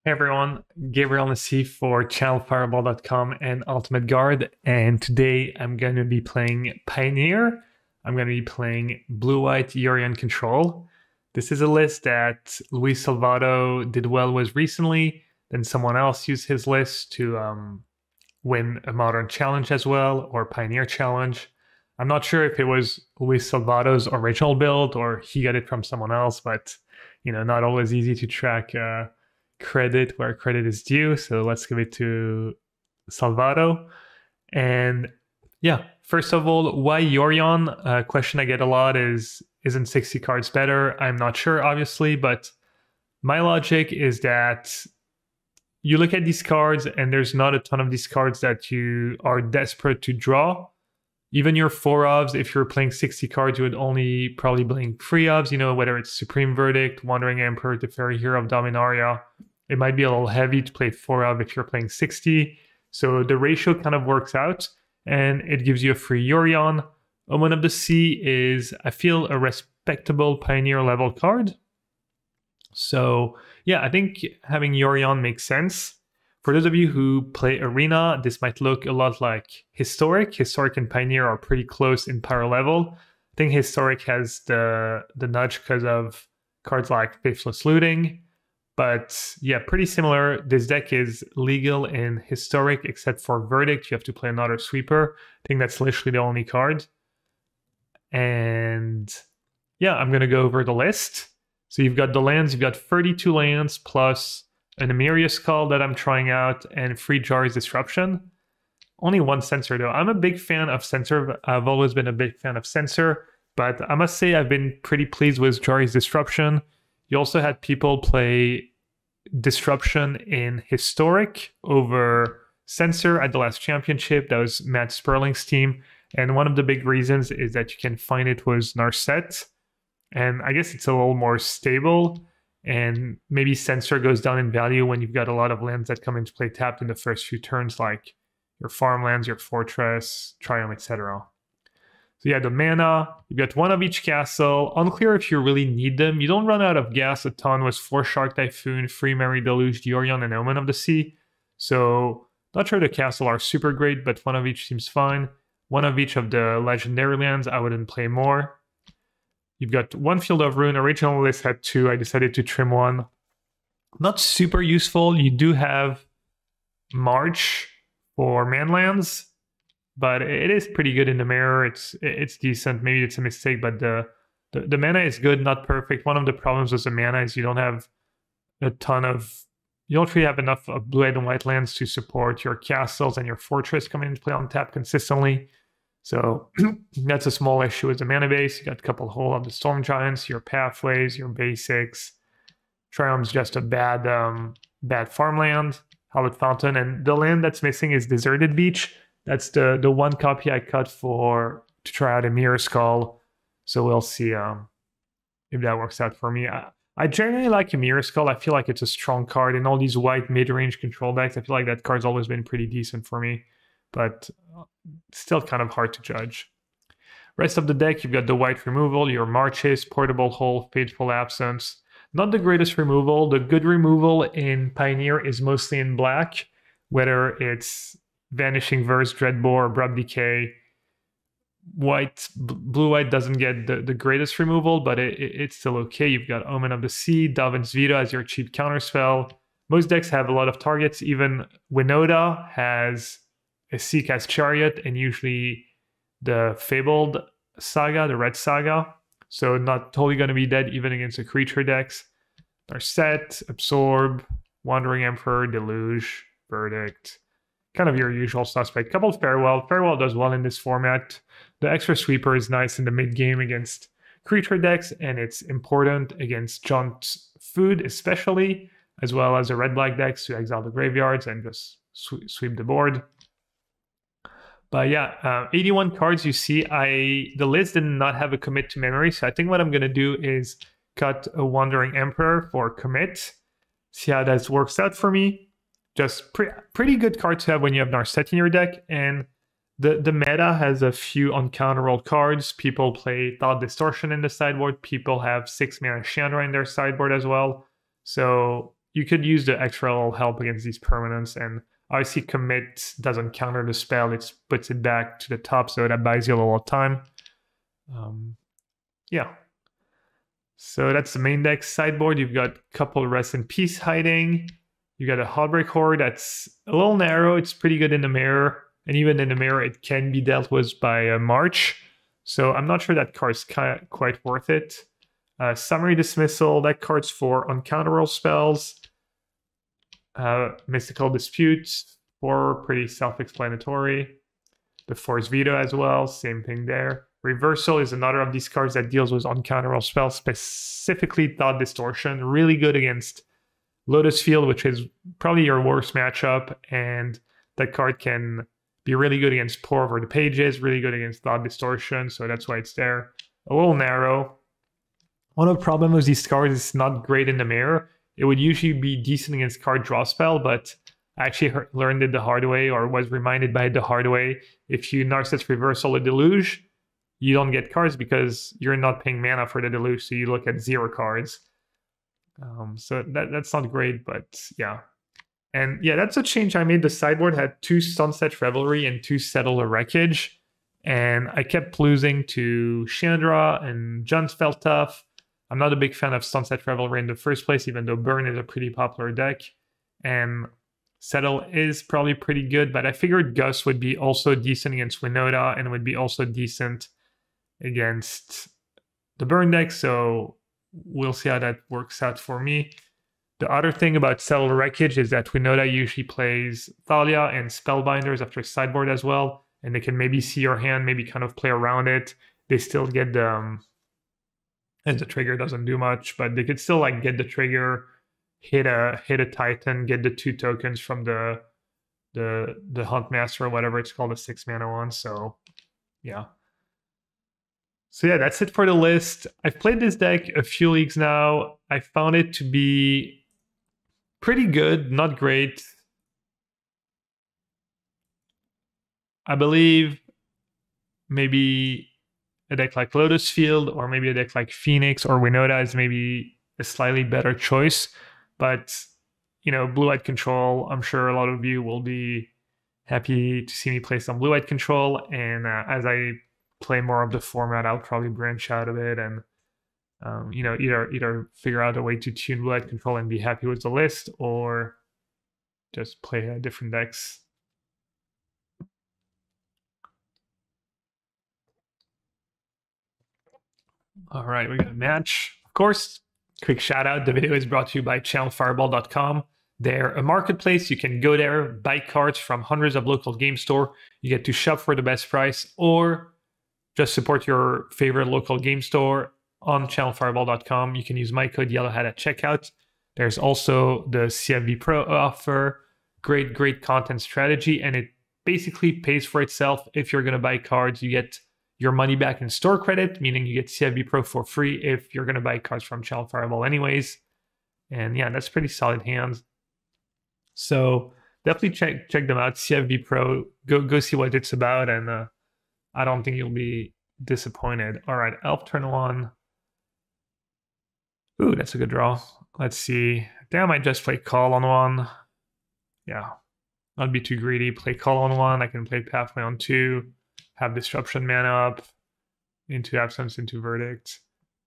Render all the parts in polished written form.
Hey everyone, Gabriel Nassif for channelfireball.com and Ultimate Guard, and today I'm going to be playing Pioneer. I'm going to be playing Blue-White Yorion Control. This is a list that Luis Salvato did well with recently, then someone else used his list to win a Modern Challenge as well, or Pioneer Challenge. I'm not sure if it was Luis Salvato's original build or he got it from someone else, but not always easy to track credit where credit is due. So let's give it to Salvato. And yeah, first of all, why Yorion? A question I get a lot is, isn't 60 cards better? I'm not sure, obviously, but my logic is that you look at these cards and there's not a ton of these cards that you are desperate to draw. Even your 4-ofs, if you're playing 60 cards, you would only probably bring 3-ofs, whether it's Supreme Verdict, Wandering Emperor, Teferi Hero of Dominaria. It might be a little heavy to play 4-of if you're playing 60. So the ratio kind of works out, and it gives you a free Yorion. Omen of the Sea is, I feel, a respectable Pioneer level card. So yeah, I think having Yorion makes sense. For those of you who play Arena, this might look a lot like Historic. Historic and Pioneer are pretty close in power level. I think Historic has the nudge because of cards like Faithless Looting. But yeah, pretty similar. This deck is legal in Historic, except for Verdict. You have to play another Sweeper. I think that's literally the only card. And yeah, I'm going to go over the list. So you've got the lands. You've got 32 lands plus an Emeria's Call that I'm trying out, and free Jari's Disruption. Only one Censor though. I'm a big fan of Censor. I've always been a big fan of Censor, but I must say I've been pretty pleased with Jari's Disruption. You also had people play Disruption in Historic over Censor at the last championship. That was Matt Sperling's team. And one of the big reasons is that you can find it with Narset. And I guess it's a little more stable. And maybe Censor goes down in value when you've got a lot of lands that come into play tapped in the first few turns, like your farmlands, your fortress, Triumph, etc. So yeah, the mana, you got one of each castle. Unclear if you really need them. You don't run out of gas a ton with 4 Shark Typhoon, 3 Merry Deluge, Yorion, and Omen of the Sea. So not sure the castle are super great, but one of each seems fine. One of each of the legendary lands, I wouldn't play more. You've got 1 Field of Ruin. Original list had 2. I decided to trim 1. Not super useful. You do have March for manlands, but it is pretty good in the mirror. It's decent. Maybe it's a mistake, but the mana is good, not perfect. One of the problems with the mana is you don't have a ton of... You don't really have enough of blue, red, and white lands to support your castles and your fortress coming into play on tap consistently. So that's a small issue with the mana base. You got a couple hole of the Storm Giants, your Pathways, your basics. Triumph's just a bad farmland. Hallowed Fountain, and the land that's missing is Deserted Beach. That's the one copy I cut to try out Emeria's Call. So we'll see if that works out for me. I generally like Emeria's Call. I feel like it's a strong card in all these white mid-range control decks. I feel like that card's always been pretty decent for me, but still kind of hard to judge. Rest of the deck, you've got the white removal, your Marches, Portable Hole, Fateful Absence. Not the greatest removal. The good removal in Pioneer is mostly in black, whether it's Vanishing Verse, Dreadbore, Abrupt Decay. Blue-white doesn't get the greatest removal, but it's still okay. You've got Omen of the Sea, Dalvin's Veto as your cheap counterspell. Most decks have a lot of targets. Even Winota has a Seacast Chariot, and usually the Fabled Saga, the Red Saga. So not totally going to be dead even against the creature decks. Narset, Absorb, Wandering Emperor, Deluge, Verdict. Kind of your usual suspect. Couple of Farewell. Farewell does well in this format. The extra Sweeper is nice in the mid-game against creature decks, and it's important against Jaunt Food especially, as well as the red-black decks to exile the graveyards and just sweep the board. But yeah, 81 cards you see. The list did not have a commit to memory, so I think what I'm going to do is cut a Wandering Emperor for commit. See how that works out for me. Just pretty good card to have when you have Narset in your deck. And the meta has a few uncounterable cards. People play Thought Distortion in the sideboard. People have 6 mana Chandra in their sideboard as well. So you could use the extra little help against these permanents, and obviously commit doesn't counter the spell, it puts it back to the top, so that buys you a little time. Yeah. So that's the main deck. Sideboard, you've got a couple Rest in Peace hiding. You got a Heartbreak Horde that's a little narrow. It's pretty good in the mirror. And even in the mirror, it can be dealt with by March. So I'm not sure that card's quite worth it. Summary Dismissal, that card's for uncounterable spells. Mystical Dispute, for pretty self-explanatory. The Force Veto as well, same thing there. Reversal is another of these cards that deals with uncounterable spells, specifically Thought Distortion. Really good against Lotus Field, which is probably your worst matchup, and that card can be really good against Pour Over the Pages, really good against Thought Distortion, so that's why it's there. A little narrow. One of the problems with these cards is it's not great in the mirror. It would usually be decent against card draw spell, but I actually learned it the hard way, or was reminded by it the hard way. If you Narcissist Reversal a Deluge, you don't get cards because you're not paying mana for the Deluge, so you look at 0 cards. So that's not great, but yeah. And yeah, that's a change I made. The sideboard had 2 Sunset Revelry and 2 Settle the Wreckage, and I kept losing to Chandra and John Sveltoff. I'm not a big fan of Sunset Revelry in the first place, even though Burn is a pretty popular deck. And Settle is probably pretty good, but I figured Gus would be also decent against Winota and would be also decent against the Burn deck, so we'll see how that works out for me. The other thing about Settle the Wreckage is that Winota usually plays Thalia and Spellbinders after sideboard as well, and they can maybe see your hand, maybe kind of play around it. They still get the... and the trigger doesn't do much, but they could still like get the trigger, hit a Titan, get the 2 tokens from the Huntmaster or whatever it's called, the 6 mana one. So yeah. So yeah, that's it for the list. I've played this deck a few leagues now. I found it to be pretty good, not great. I believe maybe a deck like Lotus Field or maybe a deck like Phoenix or Winota is maybe a slightly better choice. But, you know, Blue-White Control, I'm sure a lot of you will be happy to see me play some Blue-White Control. And as I play more of the format, I'll probably branch out of it and, you know, either figure out a way to tune Blue-White Control and be happy with the list, or just play different decks. All right, we got a match. Of course, quick shout out. The video is brought to you by channelfireball.com. They're a marketplace. You can go there, buy cards from hundreds of local game store. You get to shop for the best price, or just support your favorite local game store on channelfireball.com. You can use my code YELLOWHAT at checkout. There's also the CFB Pro offer. Great content strategy, and it basically pays for itself. If you're going to buy cards, you get your money back in store credit, meaning you get CFB Pro for free if you're going to buy cards from Channel Fireball anyways. And yeah, that's pretty solid hands. So definitely check them out. CFB Pro, go see what it's about, and I don't think you'll be disappointed. All right, Elf turn 1. Ooh, that's a good draw. Let's see. Damn, I just play Call on 1. Yeah, not be too greedy. Play Call on 1. I can play Pathway on 2. Have Disruption mana up. Into Absence, into Verdict.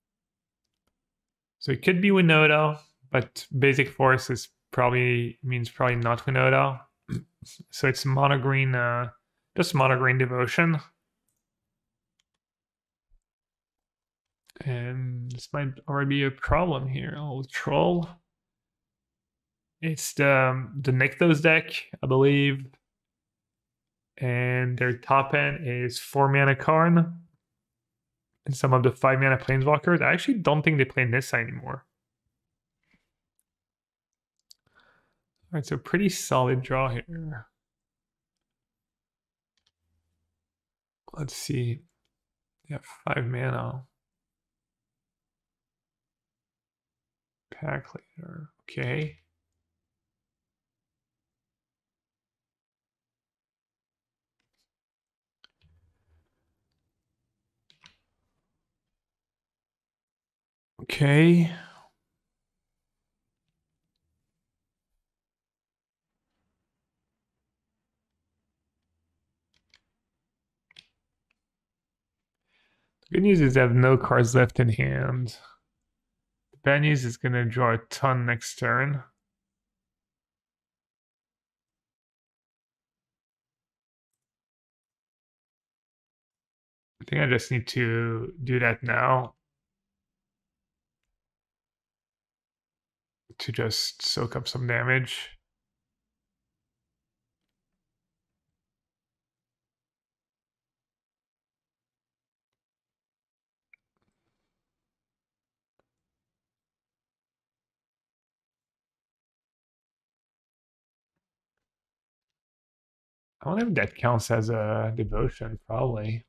So it could be Winota, but basic force is means probably not Winota. So it's mono green, just mono green Devotion. And this might already be a problem here. I'll Troll. It's the Nykthos deck, I believe. And their top end is 4 mana Karn. And some of the 5 mana Planeswalkers. I actually don't think they play Nissa anymore. Alright, so pretty solid draw here. Let's see. They have 5 mana. Pack Leader. Okay. Okay. Good news is I have no cards left in hand. The bad news is going to draw a ton next turn. I think I just need to do that now to just soak up some damage. I wonder if that counts as a devotion, probably.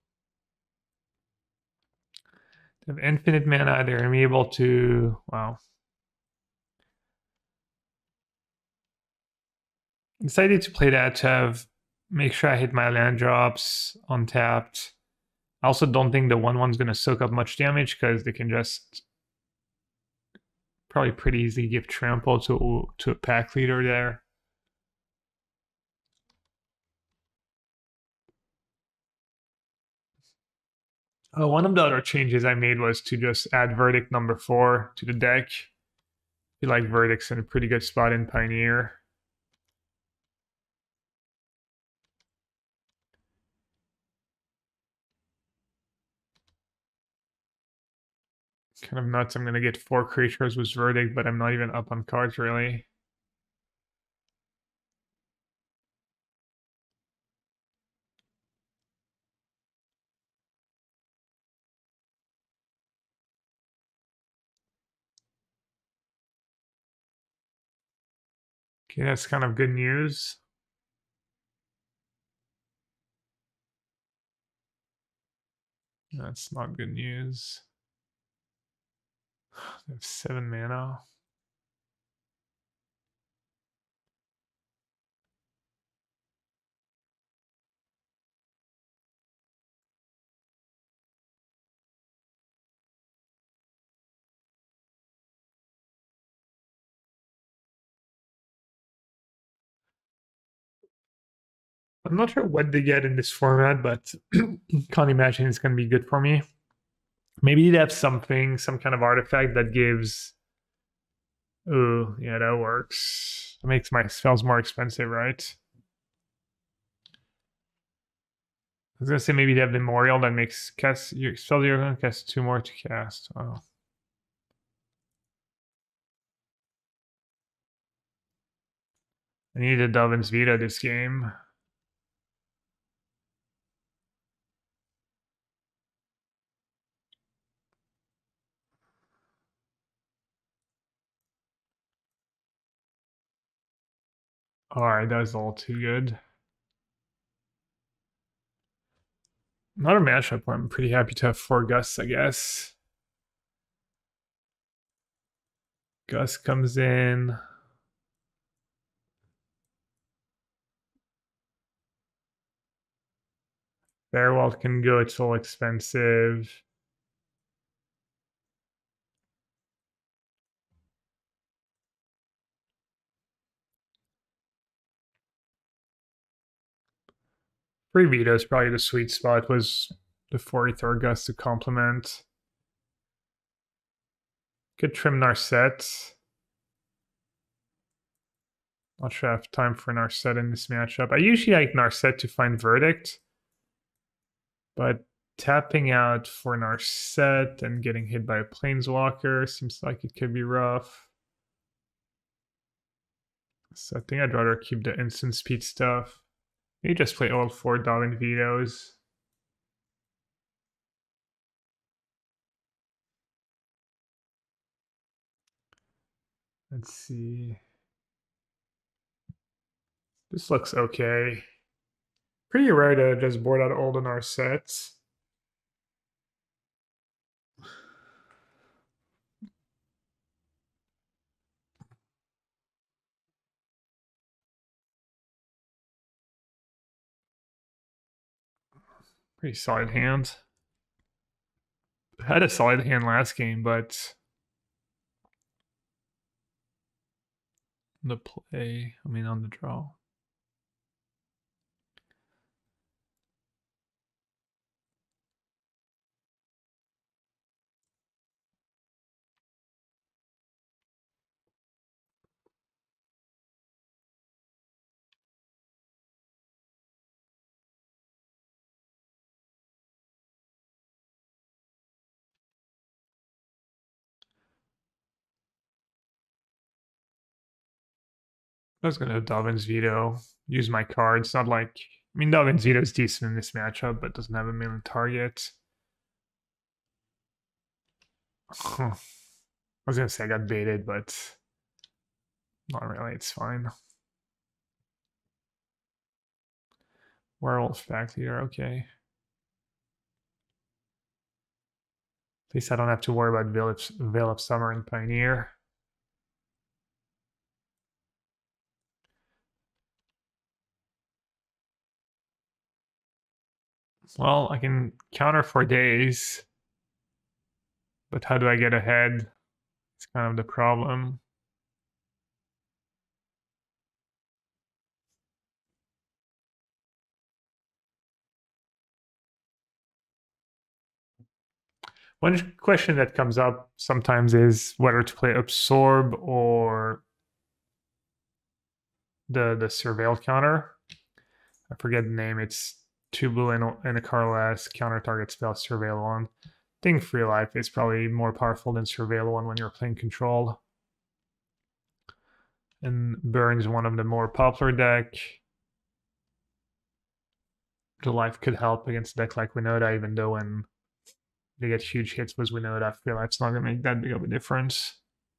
They have infinite mana, they're able to, wow. Excited to play that to have, make sure I hit my land drops untapped. I also don't think the 1/1's going to soak up much damage because they can just probably pretty easily give trample to a pack leader there. One of the other changes I made was to just add Verdict number 4 to the deck. I feel like Verdict's in a pretty good spot in Pioneer. Kind of nuts. I'm going to get 4 creatures with Verdict, but I'm not even up on cards really. Okay, that's kind of good news. That's not good news. They have 7 mana. I'm not sure what they get in this format, but can't imagine it's going to be good for me. Maybe they have something, some kind of artifact that gives. Oh, yeah, that works. That makes my spells more expensive, right? I was gonna say maybe they have the Memorial that makes cast your spell you're gonna cast 2 more to cast. Oh. I need a Dovin's Veto this game. Alright, that was a little too good. Another matchup where I'm pretty happy to have 4 Gusts, I guess. Gus comes in. Farewell can go, it's a little expensive. Free Veto is probably the sweet spot, was the 43rd Gust to complement. Could trim Narset. Not sure I have time for Narset in this matchup. I usually like Narset to find Verdict, but tapping out for Narset and getting hit by a Planeswalker seems like it could be rough. So I think I'd rather keep the instant speed stuff. Maybe just play all 4 Darwin Vetoes. Let's see. This looks okay. Pretty rare to just board out all the Narsets. Pretty solid hand. Had a solid hand last game, but the play, I mean on the draw. I was gonna Darwin's Veto, use my cards. Not like, I mean, Darwin's Veto is decent in this matchup, but doesn't have a million target. I was gonna say I got baited, but not really. It's fine. Werewolf back leader, okay. At least I don't have to worry about Veil of Summer and Pioneer. Well, I can counter for days, but how do I get ahead? It's kind of the problem. One question that comes up sometimes is whether to play Absorb or the Surveil counter. I forget the name. It's 2 blue and a colorless counter target spell Surveil 1. I think Free Life is probably more powerful than Surveil 1 when you're playing Control. And Burn's one of the more popular deck. The Life could help against a deck like Winota, even though when they get huge hits with Winota, Free Life's not going to make that big of a difference.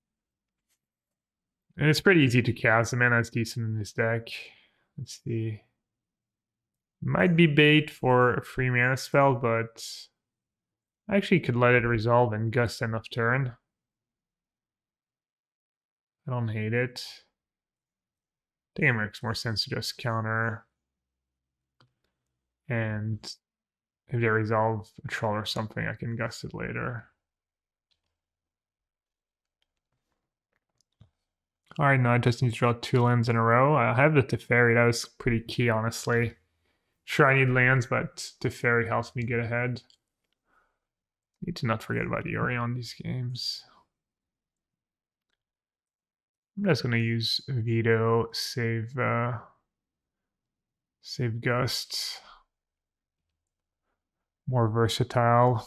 And it's pretty easy to cast. The mana's decent in this deck. Let's see. Might be bait for a free mana spell, but I actually could let it resolve and Gust end of turn. I don't hate it. I think it makes more sense to just counter. And if they resolve a troll or something, I can Gust it later. Alright, now I just need to draw 2 lands in a row. I have the Teferi, that was pretty key, honestly. Sure, I need lands, but Teferi helps me get ahead. Need to not forget about Yuri on these games. I'm just gonna use Veto, save Gust. More versatile.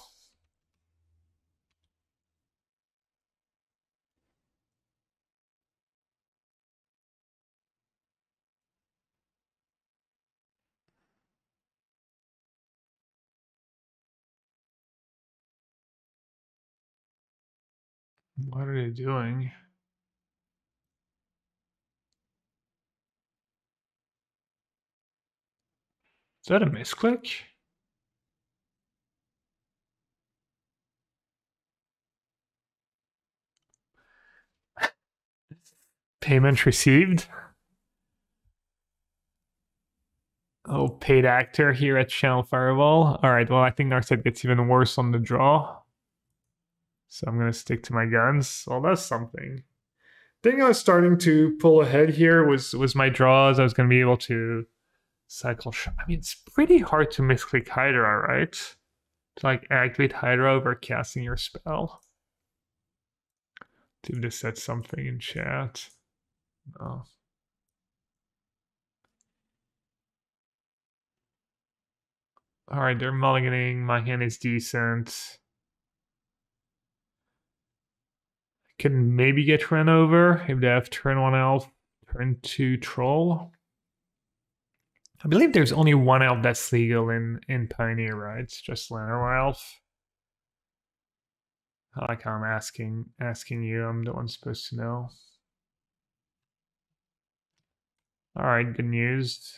What are they doing? Is that a misclick? Payment received. Oh, paid actor here at Channel Fireball. All right, well, I think Narset gets even worse on the draw. So I'm going to stick to my guns. Well, that's something. I think I was starting to pull ahead here was my draws. I was going to be able to cycle. I mean, it's pretty hard to misclick Hydra, right? To like activate Hydra over casting your spell. See if this said something in chat. No. All right, they're mulliganing. My hand is decent. Can maybe get run over if they have turn 1 elf, turn 2 troll. I believe there's only one elf that's legal in Pioneer, right? It's just Llanowar elf. I like how I'm asking you. I'm the one supposed to know. All right, good news.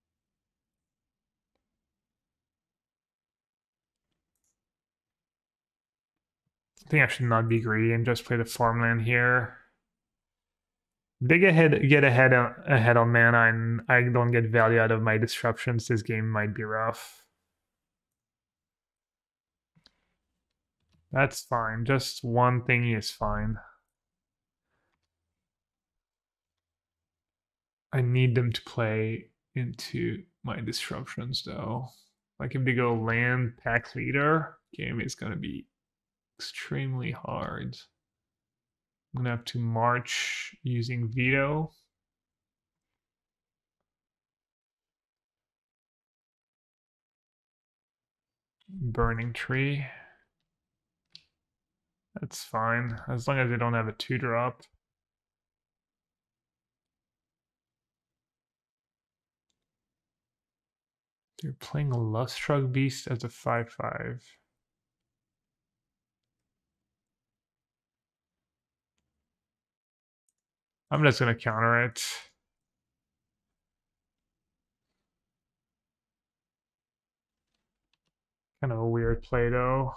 I think I should not be greedy and just play the farmland here. They get ahead on mana, and I don't get value out of my disruptions. This game might be rough. That's fine. Just one thingy is fine. I need them to play into my disruptions though. Like if they go land pack leader, game is gonna be extremely hard. I'm gonna have to march using veto. Burning tree. That's fine, as long as they don't have a 2-drop. They're playing a Luststruck Beast as a 5/5. I'm just gonna counter it. Kind of a weird play though.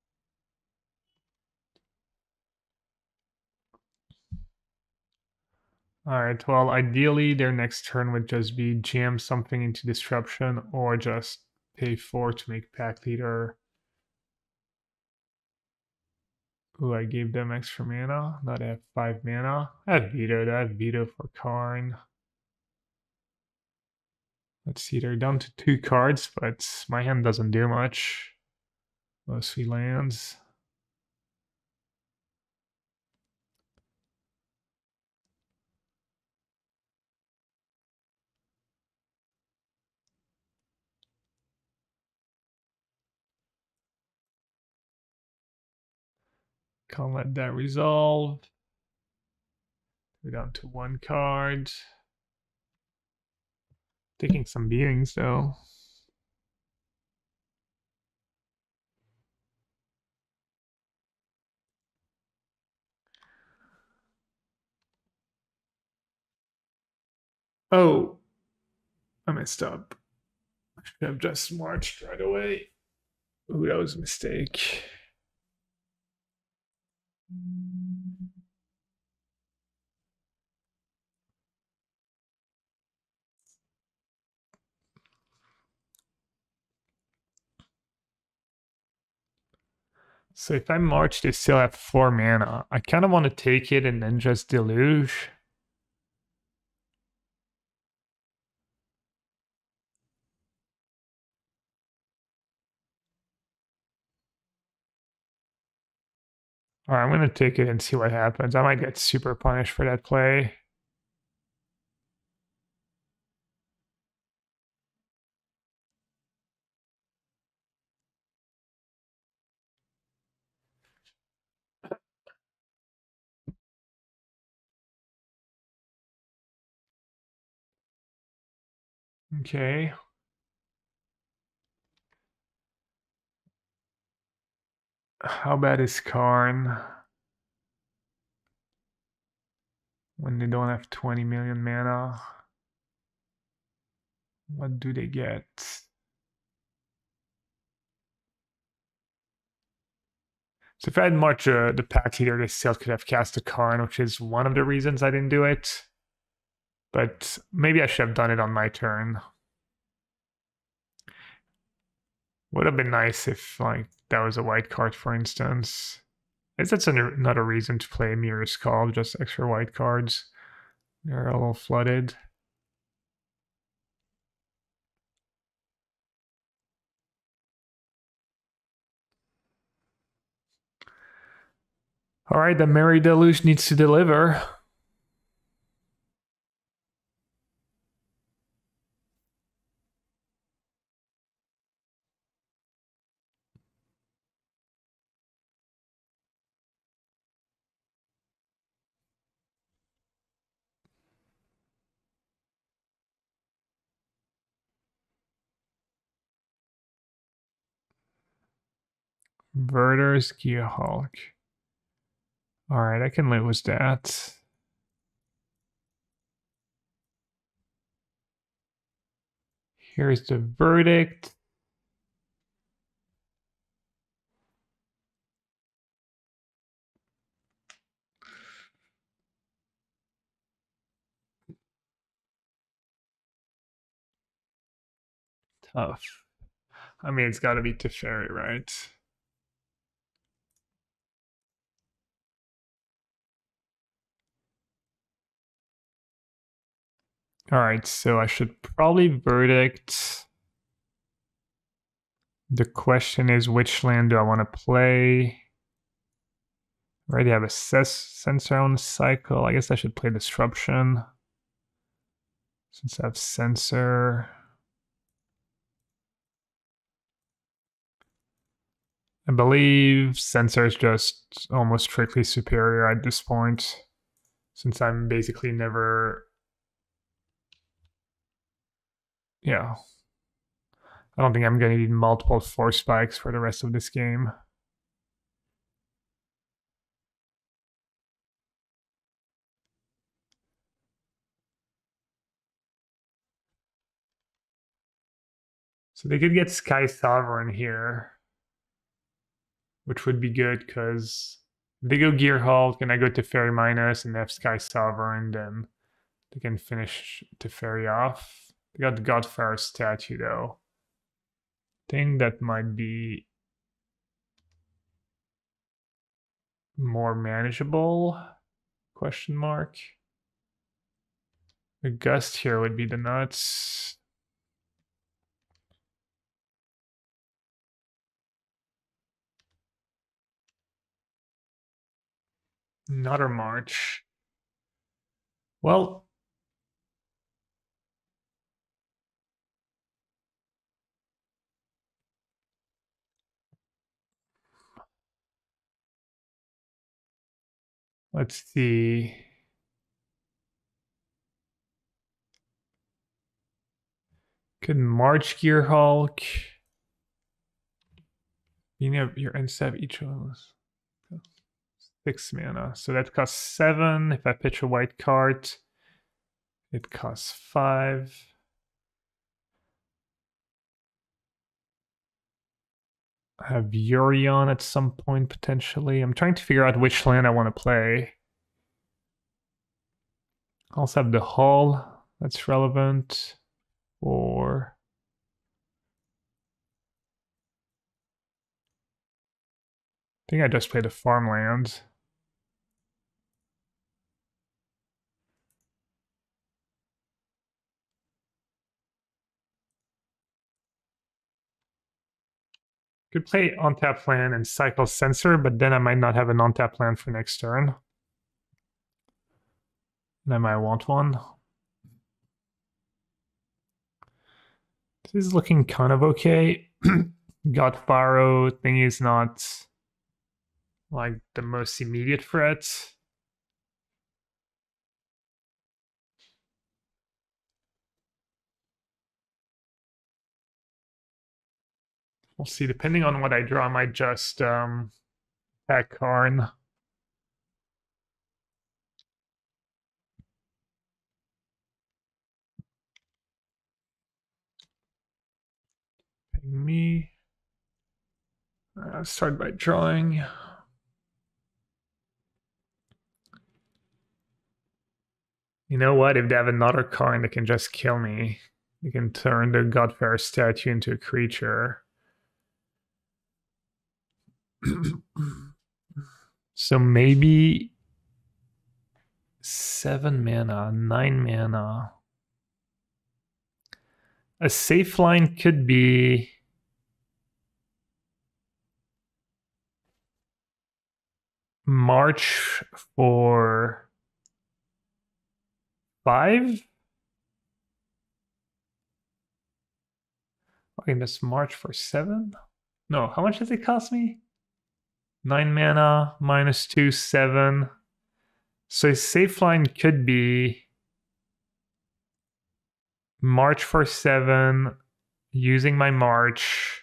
Alright, well, ideally their next turn would just be jam something into Disruption or just pay 4 to make Pack Leader. Ooh, I gave them extra mana. Not have 5 mana. I have Veto for Karn. Let's see, they're down to 2 cards, but my hand doesn't do much. Mostly lands. Can't let that resolve. We're down to 1 card. Taking some beatings though. Oh, I messed up. I should have just marched right away. Ooh, that was a mistake. So if I march, they still have 4 mana. I kind of want to take it and then just deluge. All right, I'm going to take it and see what happens. I might get super punished for that play. Okay. How bad is Karn? When they don't have 20 million mana. What do they get? So if I had marched the Pack Leader, they still could have cast a Karn, which is one of the reasons I didn't do it. But maybe I should have done it on my turn. Would have been nice if like that was a white card, for instance. I guess that's another reason to play Mirror's Call, just extra white cards. They're a little flooded. All right, the Merry Deluge needs to deliver. Verter's Gearhulk. All right, I can live with that. Here's the verdict. Tough. I mean, it's got to be Teferi, right? All right, so I should probably verdict. The question is, which land do I want to play? I already have a Censor on the cycle. I guess I should play Disruption. Since I have Censor. I believe Censor is just almost strictly superior at this point, since I'm basically never... Yeah. I don't think I'm going to need multiple force spikes for the rest of this game. So they could get Sky Sovereign here, which would be good because if they go Gear Halt, and I go to Fairy Minus and they have Sky Sovereign, then they can finish to Fairy off. They got the Godfire statue though. I think that might be more manageable, question mark. A Gust here would be the nuts. Another March. Well, let's see. Could March Gear Hulk. You know, your ends have each of those. 6 mana. So that costs 7. If I pitch a white card, it costs 5. I have Yorion at some point potentially. I'm trying to figure out which land I want to play. I also have the Hull that's relevant. Or I think I just played a farmland. Could play on-tap land and cycle Censor, but then I might not have an on-tap land for next turn. And I might want one. This is looking kind of okay. Godfaro thing is not like the most immediate threat. We'll see. Depending on what I draw, I might just attack Karn. Ping me. Start by drawing. You know what? If they have another Karn that can just kill me, they can turn the Godfire statue into a creature. So maybe 7 mana, 9 mana. A safe line could be March for 5. Okay, that's March for 7. No, how much does it cost me? 9 mana, -2, 7. So a safe line could be March for 7, using my March,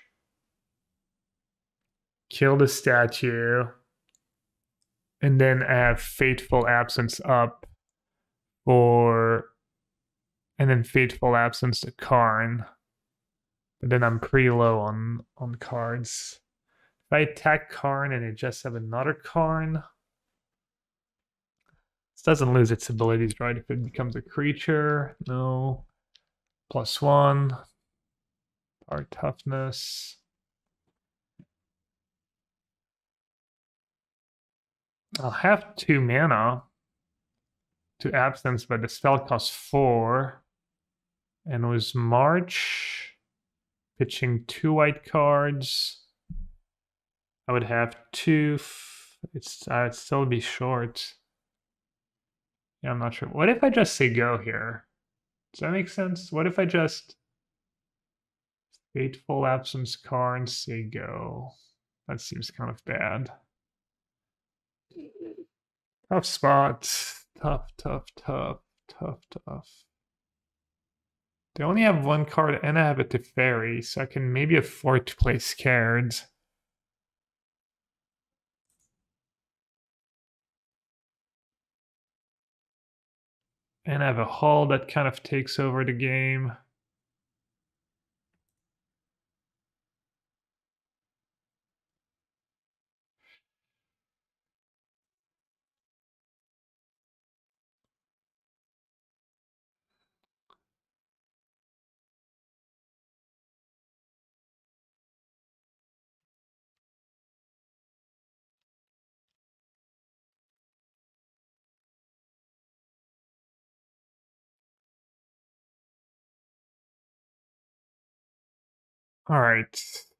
kill the statue, and then I have Fateful Absence up for, and then Fateful Absence to Karn. But then I'm pretty low on cards. If I attack Karn and it just have another Karn, this doesn't lose its abilities, right? If it becomes a creature, no. +1. Our toughness. I'll have 2 mana to Absence, but the spell costs 4. And was March, pitching 2 white cards. I would have 2. I'd still be short. Yeah, I'm not sure. What if I just say go here? Does that make sense? What if I just Fateful Absence Karn, say go? That seems kind of bad. Tough spot. Tough. They only have one card and I have a Teferi, so I can maybe afford to play Scared. And I have a Hull that kind of takes over the game. All right.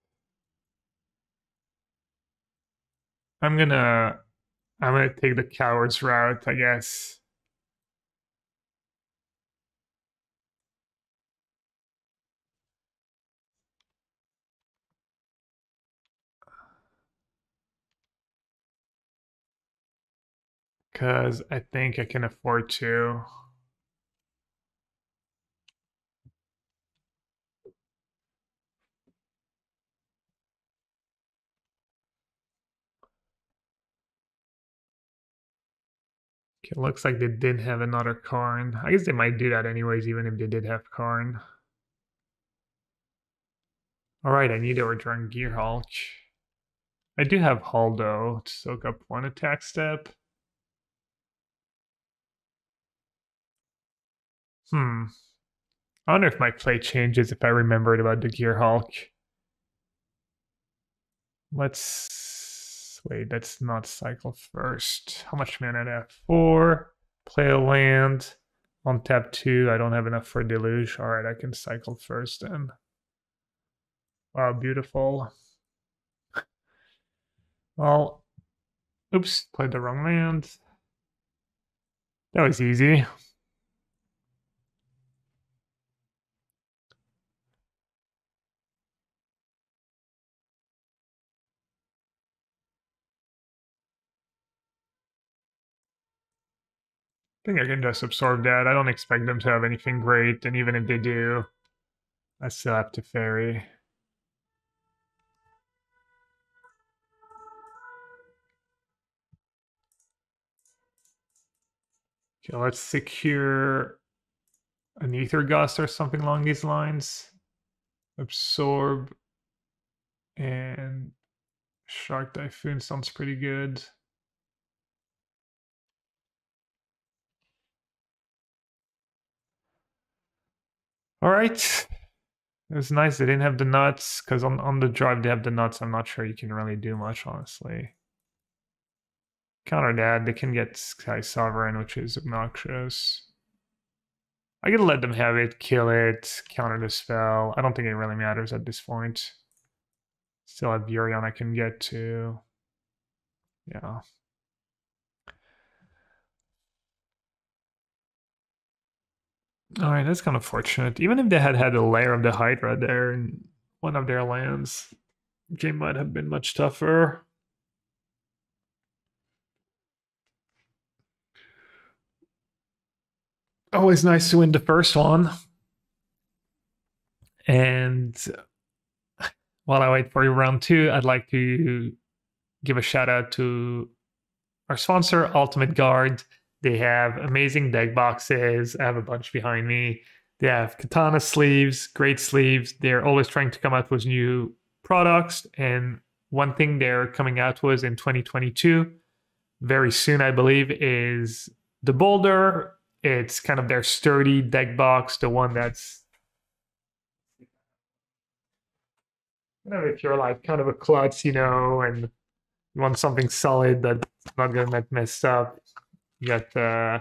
I'm gonna take the coward's route, I guess. Because I think I can afford to. Okay, looks like they did have another Karn. I guess they might do that anyways, even if they did have Karn. Alright, I need to return Gearhulk. I do have Hull though to soak up one attack step. I wonder if my play changes if I remembered about the Gearhulk. Let's wait, that's not cycle first. How much mana do I have? 4. Play a land. On tap 2, I don't have enough for Deluge. Alright, I can cycle first then. Wow, beautiful. Well, oops, played the wrong land. That was easy. I think I can just absorb that. I don't expect them to have anything great, and even if they do, I still have to ferry. Okay, let's secure an Ether Gust or something along these lines. Absorb and Shark Typhoon sounds pretty good. All right. It was nice they didn't have the nuts, because on the drive they have the nuts. I'm not sure you can really do much, honestly. Counter that, they can get Sky Sovereign, which is obnoxious. I could let them have it, kill it, counter the spell. I don't think it really matters at this point. Still have Yorion I can get to. Yeah. Alright, that's kind of fortunate. Even if they had had a layer of the Hydra there in one of their lands, game might have been much tougher. Always nice to win the first one. And while I wait for round 2, I'd like to give a shout out to our sponsor, Ultimate Guard. They have amazing deck boxes. I have a bunch behind me. They have katana sleeves, great sleeves. They're always trying to come out with new products. And one thing they're coming out with in 2022, very soon, I believe, is the Boulder. It's kind of their sturdy deck box, the one that's, you know, if you're like kind of a klutz, and you want something solid that's not gonna get messed up. You got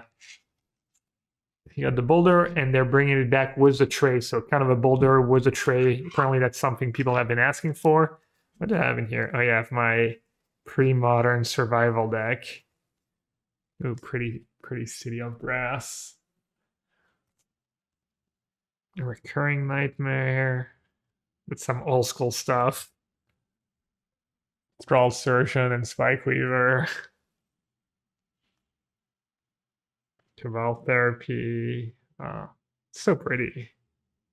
the boulder, and they're bringing it back with the tray. So kind of a boulder with a tray. Apparently, that's something people have been asking for. What do I have in here? Oh yeah, I have my pre-modern survival deck. Ooh, pretty City of Brass. A recurring nightmare with some old school stuff. Thrall Surgeon and Spike Weaver. Cabal Therapy. So pretty.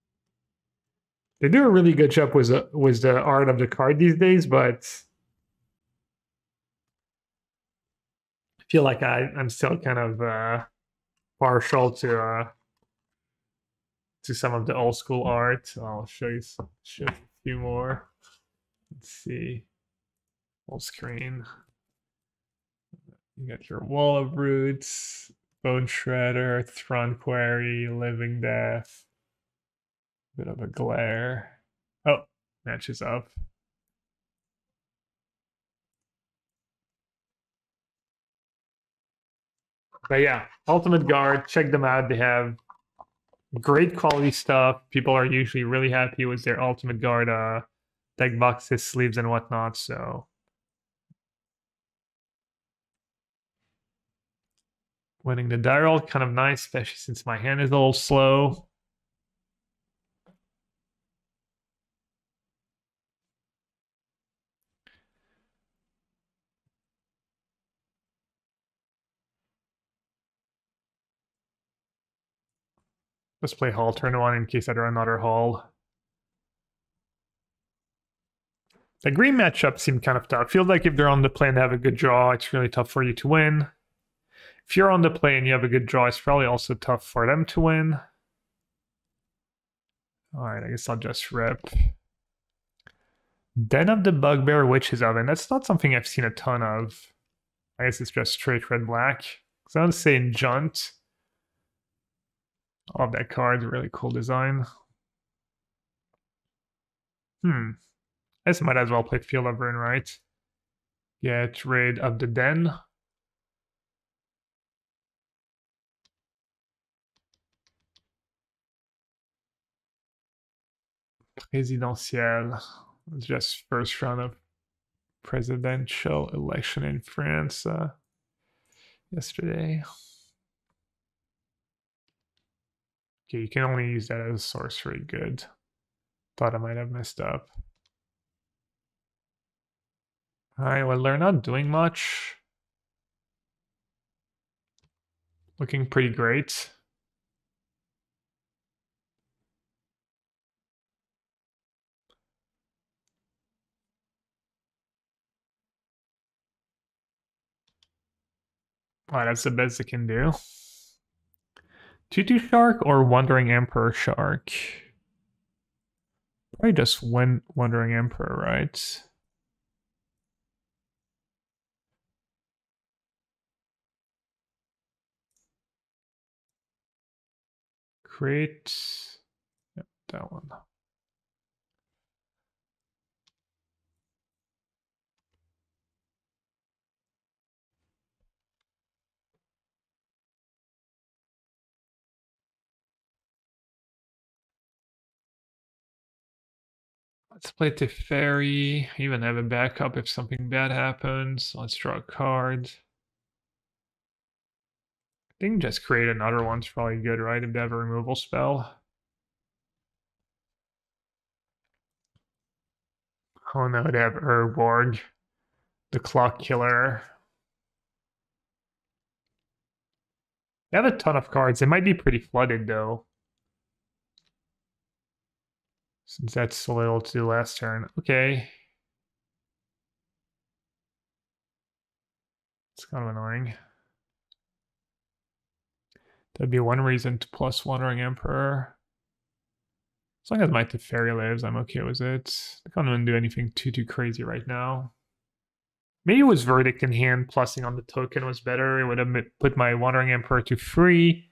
They do a really good job with the art of the card these days, but I feel like I'm still kind of partial to some of the old school art. I'll show you a few more. Let's see. Full screen. You got your Wall of Roots, Bone Shredder, Thron Quarry, Living Death. Bit of a glare. Oh, matches up. But yeah, Ultimate Guard, check them out. They have great quality stuff. People are usually really happy with their Ultimate Guard deck boxes, sleeves, and whatnot. So winning the die roll, kind of nice, especially since my hand is a little slow. Let's play Hall turn one in case I draw another Hall. The green matchup seemed kind of tough. Feels like if they're on the play and they have a good draw, it's really tough for you to win. If you're on the play and you have a good draw, it's probably also tough for them to win. All right, I guess I'll just rip. Den of the Bugbear Witch's Oven. That's not something I've seen a ton of. I guess it's just straight red-black. Because I don't say Enjunt. I love that card. Really cool design. I guess I might as well play Field of Ruin, right? Get rid of the Den. Presidentielle. It's just first round of presidential election in France yesterday. Okay, you can only use that as sorcery. Good. Thought I might have messed up. Alright, well, they're not doing much. Looking pretty great. Wow, that's the best it can do. Tutu Shark or Wandering Emperor Shark? Probably just Wandering Emperor, right? Create... Yep, that one. Let's play Teferi. Even have a backup if something bad happens. Let's draw a card. I think just create another one's probably good, right? If they have a removal spell. Oh no, they have Urborg, the Clock Killer. They have a ton of cards. It might be pretty flooded though. Since that's a little to last turn. Okay. It's kind of annoying. That'd be one reason to plus Wandering Emperor. As long as my Teferi lives, I'm okay with it. I can't even do anything too crazy right now. Maybe it was Verdict in hand, plussing on the token was better. It would have put my Wandering Emperor to 3.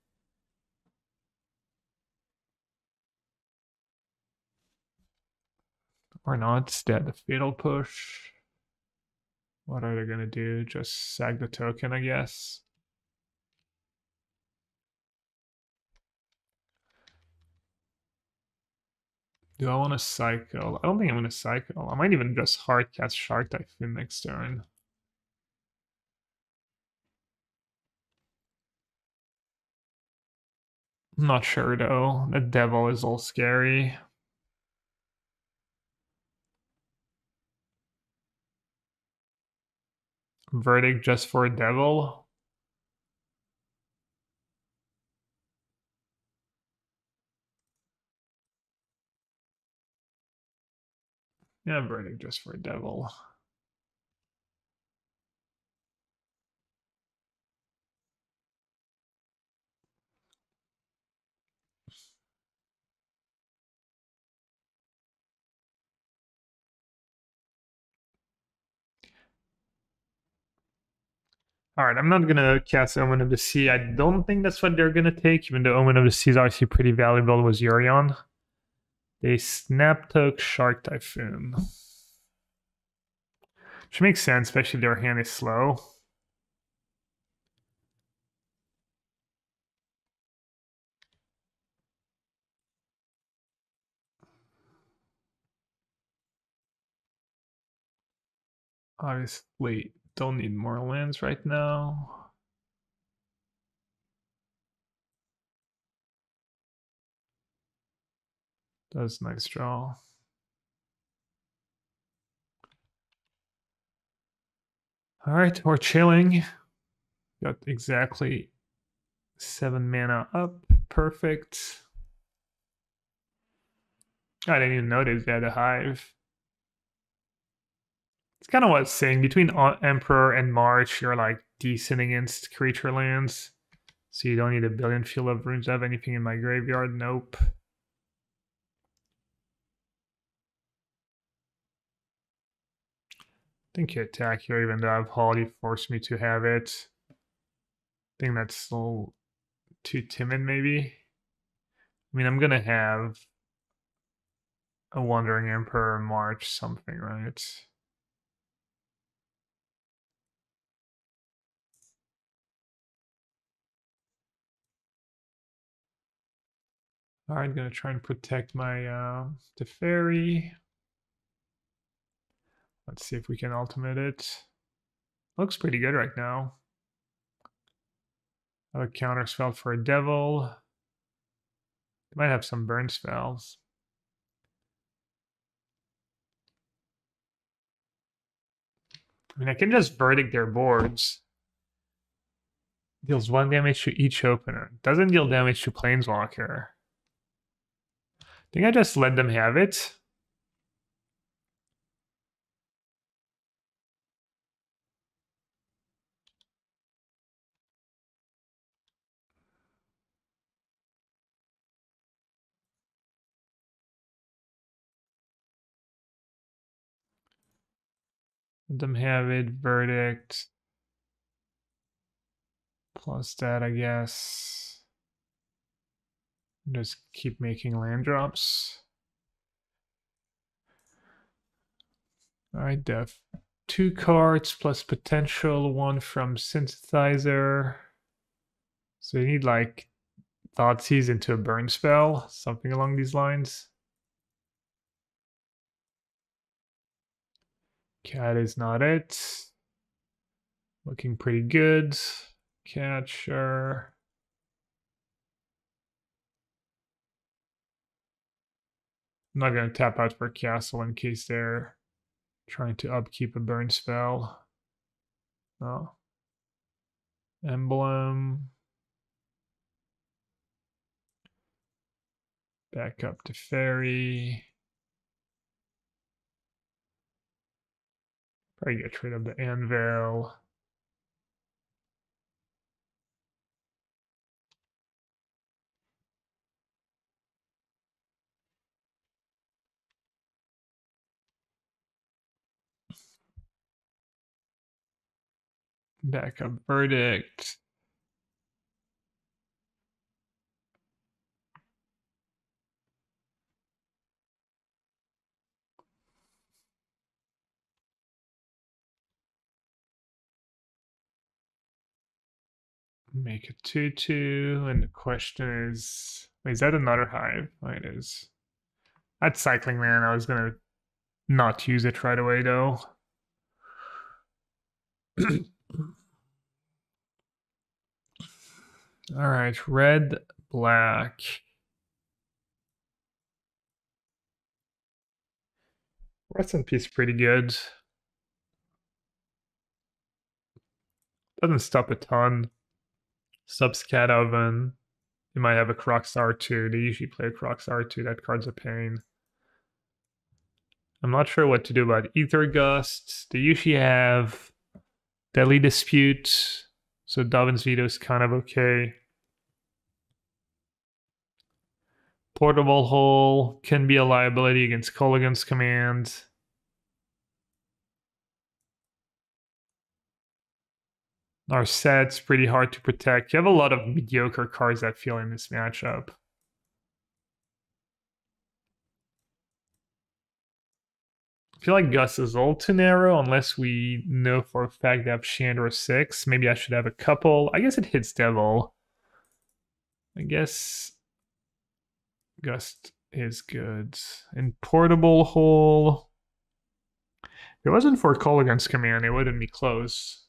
Or not. Dead the Fatal Push. What are they gonna do? Just sag the token, I guess. Do I want to cycle? I don't think I'm going to cycle. I might even just hard cast Shark Typhoon next turn. I'm not sure though. The devil is all scary. Verdict just for a devil. Yeah, Verdict just for a devil. All right, I'm not gonna cast Omen of the Sea. I don't think that's what they're gonna take, even though Omen of the Sea is obviously pretty valuable with Yorion. They snap took Shark Typhoon. Which makes sense, especially if their hand is slow. Obviously, don't need more lands right now. That's a nice draw. All right, we're chilling. Got exactly 7 mana up. Perfect. I didn't even notice they had a hive. It's kind of what I was saying. Between Emperor and March, you're like decent against creature lands. So you don't need a billion Field of Runes. Do I have anything in my graveyard? Nope. I think you attack here, even though I've already forced me to have it. I think that's still too timid, maybe. I mean, I'm gonna have a Wandering Emperor March something, right? All right, gonna try and protect my Teferi. Let's see if we can ultimate it. Looks pretty good right now. I have a counter spell for a devil. Might have some burn spells. I mean, I can just verdict their boards. Deals 1 damage to each opener. Doesn't deal damage to Planeswalker. I think I just let them have it. Let them have it. Verdict. Plus that, I guess. Just keep making land drops. Alright, def. 2 cards plus potential 1 from Synthesizer. So you need like Thoughtseize into a burn spell, something along these lines. Cat is not it. Looking pretty good. Catcher. I'm not going to tap out for Castle in case they're trying to upkeep a burn spell. Oh. Emblem. Back up to Fairy. Probably get rid of the Anvil. Back up Verdict. Make a 2/2, and the question is, wait, is that another hive? Oh, it is. That's Cycling Man. I was gonna not use it right away though. All right, red, black. Rest in Peace pretty good. Doesn't stop a ton. Subs Cat Oven. You might have a Crocstar too. They usually play a Crocstar too. That card's a pain. I'm not sure what to do about Ether Gust. They usually have Deadly Dispute, so Dovin's Veto is kind of okay. Portable Hole can be a liability against Kolaghan's command. Narset's pretty hard to protect. You have a lot of mediocre cards that feel in this matchup. I feel like Gus is a little too narrow unless we know for a fact they have Chandra 6. Maybe I should have a couple. I guess it hits Devil. I guess Gust is good. And Portable Hole. If it wasn't for Kolaghan's command, it wouldn't be close.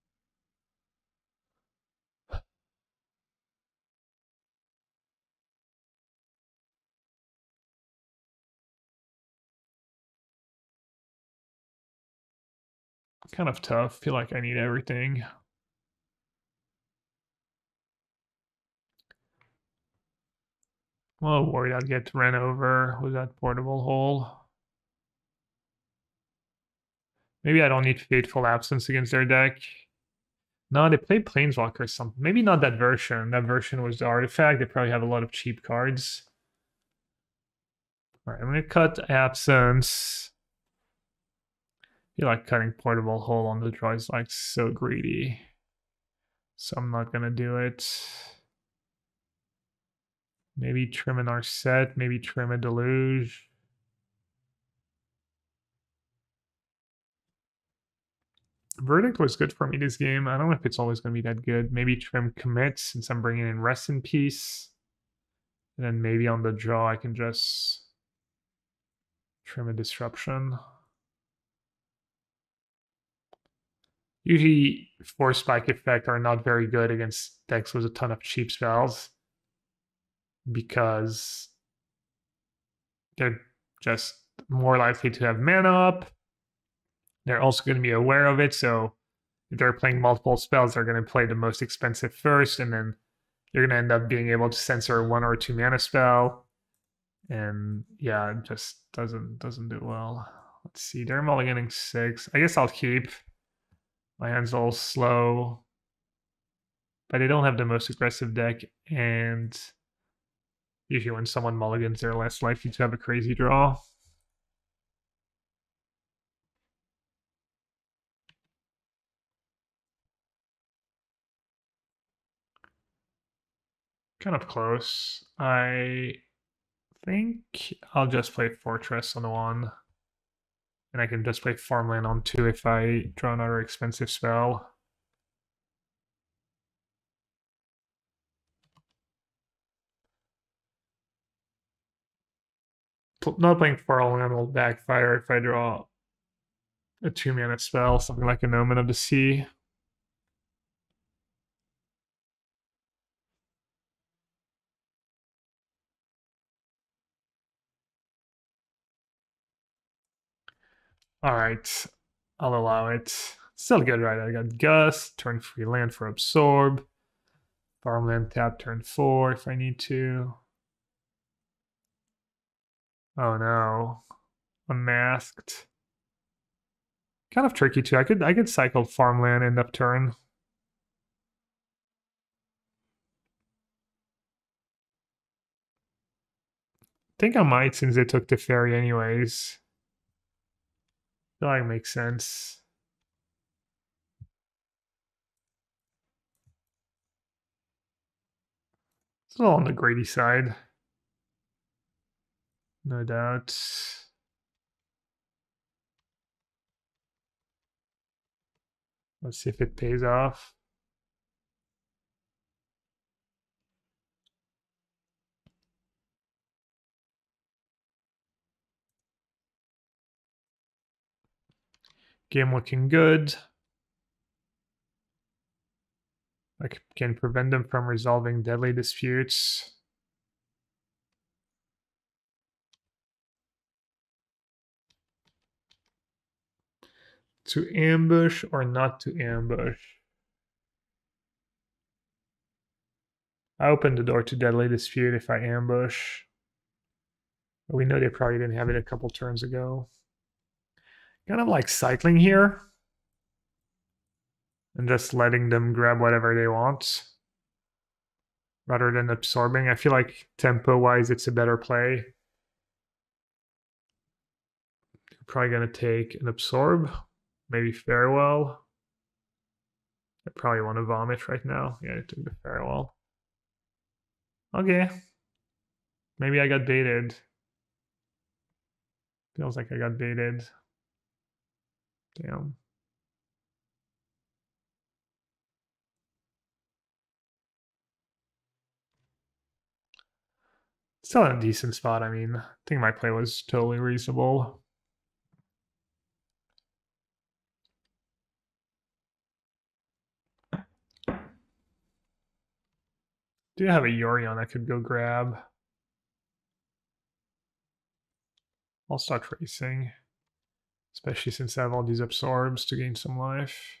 Kind of tough. Feel like I need everything. Well, worried I'd get ran over with that Portable Hole. Maybe I don't need Fateful Absence against their deck. No, they play Planeswalker or something. Maybe not that version. That version was the artifact. They probably have a lot of cheap cards. All right, I'm going to cut Absence. I feel like cutting Portable Hole on the draw is like so greedy. So I'm not going to do it. Maybe trim an Narset. Maybe trim a Deluge. Verdict was good for me this game. I don't know if it's always going to be that good. Maybe trim Commit since I'm bringing in Rest in Peace. And then maybe on the draw I can just trim a Disruption. Usually Force Spike Effect are not very good against decks with a ton of cheap spells because they're just more likely to have mana up. They're also going to be aware of it, so if they're playing multiple spells, they're going to play the most expensive first, and then you're going to end up being able to censor a 1 or 2 mana spell. And yeah, it just doesn't do well. Let's see, they're mulliganing 6. I guess I'll keep. My hand's a little slow, but they don't have the most aggressive deck, and usually when someone mulligans, they're less likely to have a crazy draw. Kind of close. I think I'll just play Fortress on 1. And I can just play Farmland on 2 if I draw another expensive spell. Not playing Farmland will backfire if I draw a 2-mana spell, something like an Omen of the Sea. Alright, I'll allow it. Still good, right? I got Gust, turn free land for Absorb. Farmland tap turn 4 if I need to. Oh no. Unmasked. Kind of tricky too. I could cycle Farmland end up turn. I think I might since they took the fairy anyways. That makes sense. It's a little on the greedy side. No doubt. Let's see if it pays off. Game looking good. I can prevent them from resolving deadly disputes. To ambush or not to ambush? I open the door to deadly dispute if I ambush. But we know they probably didn't have it a couple turns ago. Kind of like cycling here. And just letting them grab whatever they want. Rather than absorbing. I feel like tempo-wise, it's a better play. Probably going to take an absorb. Maybe farewell. I probably want to vomit right now. Yeah, I took the farewell. Okay. Maybe I got baited. Feels like I got baited. Damn. Still in a decent spot. I mean, I think my play was totally reasonable. Do have a Yorion I could go grab. I'll start racing. Especially since I have all these absorbs to gain some life.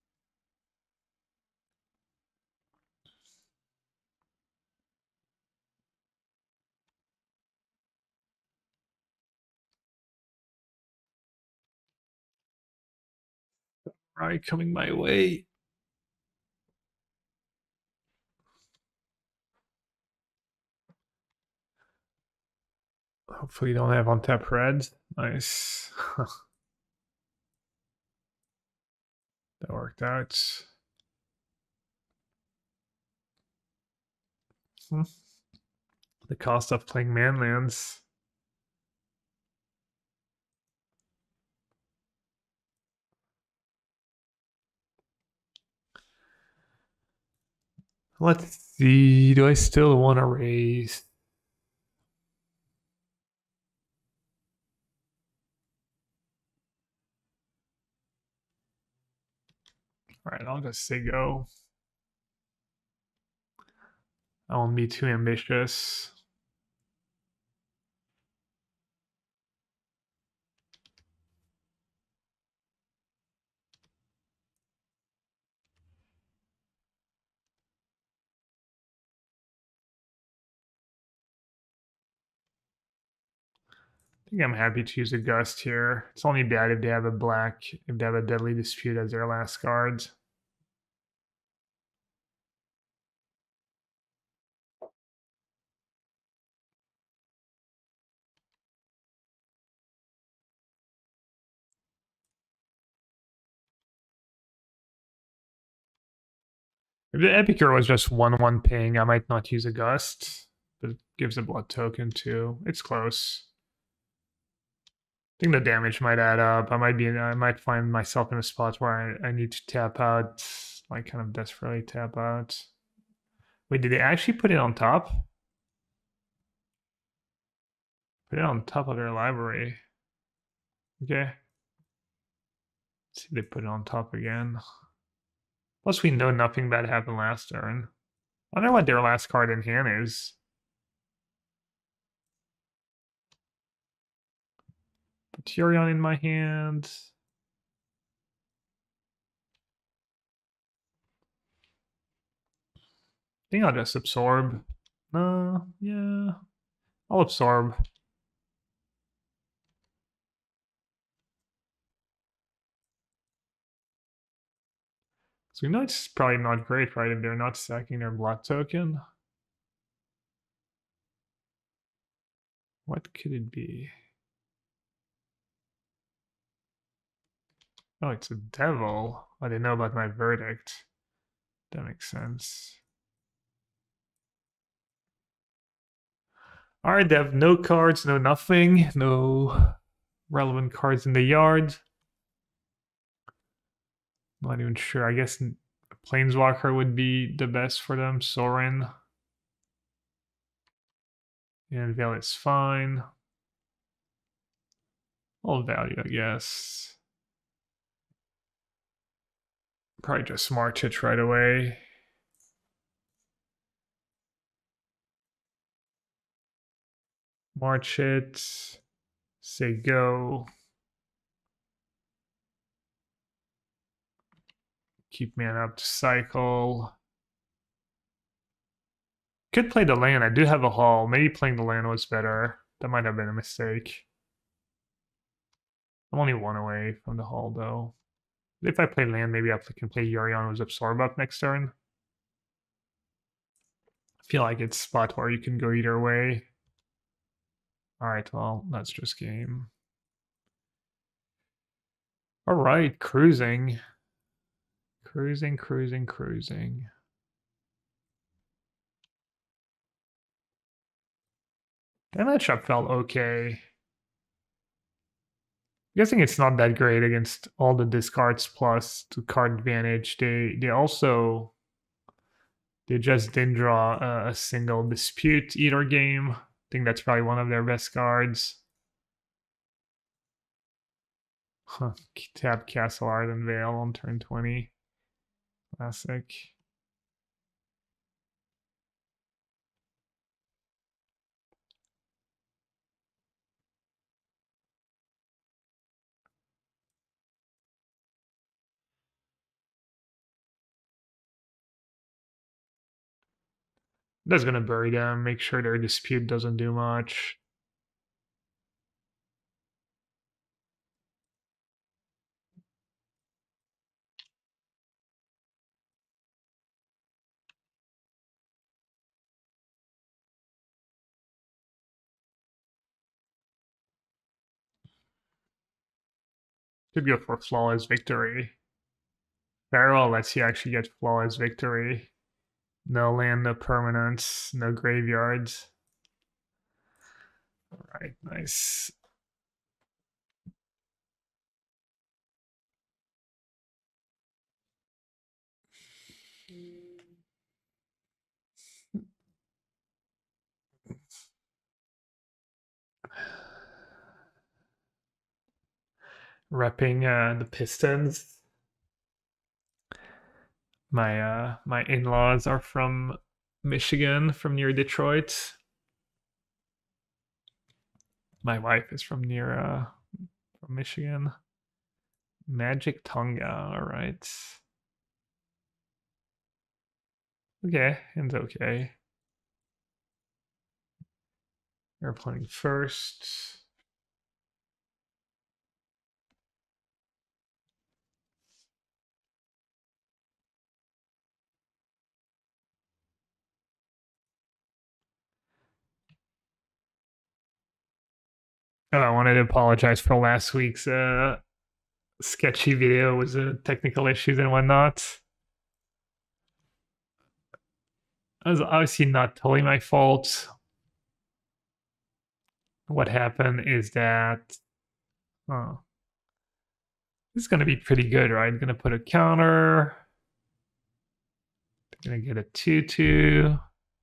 Right, coming my way. Hopefully you don't have on tap red. Nice. That worked out. The cost of playing manlands. Let's see. Do I still want to raise? All right, I'll just say go. I won't be too ambitious. I think I'm happy to use a gust here. It's only bad if they have a black, if they have a deadly dispute as their last card. If the Epicure was just 1/1 ping, I might not use a gust, but it gives a blood token too. It's close. I think the damage might add up. I might find myself in a spot where I need to tap out, like kind of desperately tap out. Wait, did they actually put it on top? Put it on top of their library. Okay. Let's see if they put it on top again. Plus, we know nothing bad happened last turn. I wonder what their last card in hand is. Put Tyrion in my hand. I think I'll just absorb. Yeah. I'll absorb. So we know it's probably not great, right, if they're not sacking their blood token. What could it be? Oh, it's a devil. I didn't know about my verdict. That makes sense. Alright, they have no cards, no nothing, no relevant cards in the yard. Not even sure. I guess Planeswalker would be the best for them. Sorin. And Veil is fine. All value, I guess. Probably just March it right away. March it. Say go. Keep mana up to cycle. Could play the land. I do have a haul. Maybe playing the land was better. That might have been a mistake. I'm only one away from the hull, though. If I play land, maybe I can play Yorion with Absorb up next turn. I feel like it's a spot where you can go either way. Alright, well, that's just game. Alright, cruising. Cruising, cruising, cruising. That matchup felt okay. I'm guessing it's not that great against all the discards plus the card advantage. They just didn't draw a single dispute either game. I think that's probably one of their best cards. Huh. Tap Castle Ardenvale on turn 20. Classic. That's gonna bury them, make sure their dispute doesn't do much. Could go for flawless victory. Farewell lets you actually get flawless victory. No land, no permanents, no graveyards. Alright, nice. Repping the Pistons. My in-laws are from Michigan, from near Detroit. My wife is from Michigan. Magic Tonga, alright. Okay, it's okay. We're playing first. Oh, I wanted to apologize for last week's sketchy video with technical issues and whatnot. It was obviously not totally my fault. What happened is that this is going to be pretty good, right? I'm going to put a counter. Going to get a 2/2.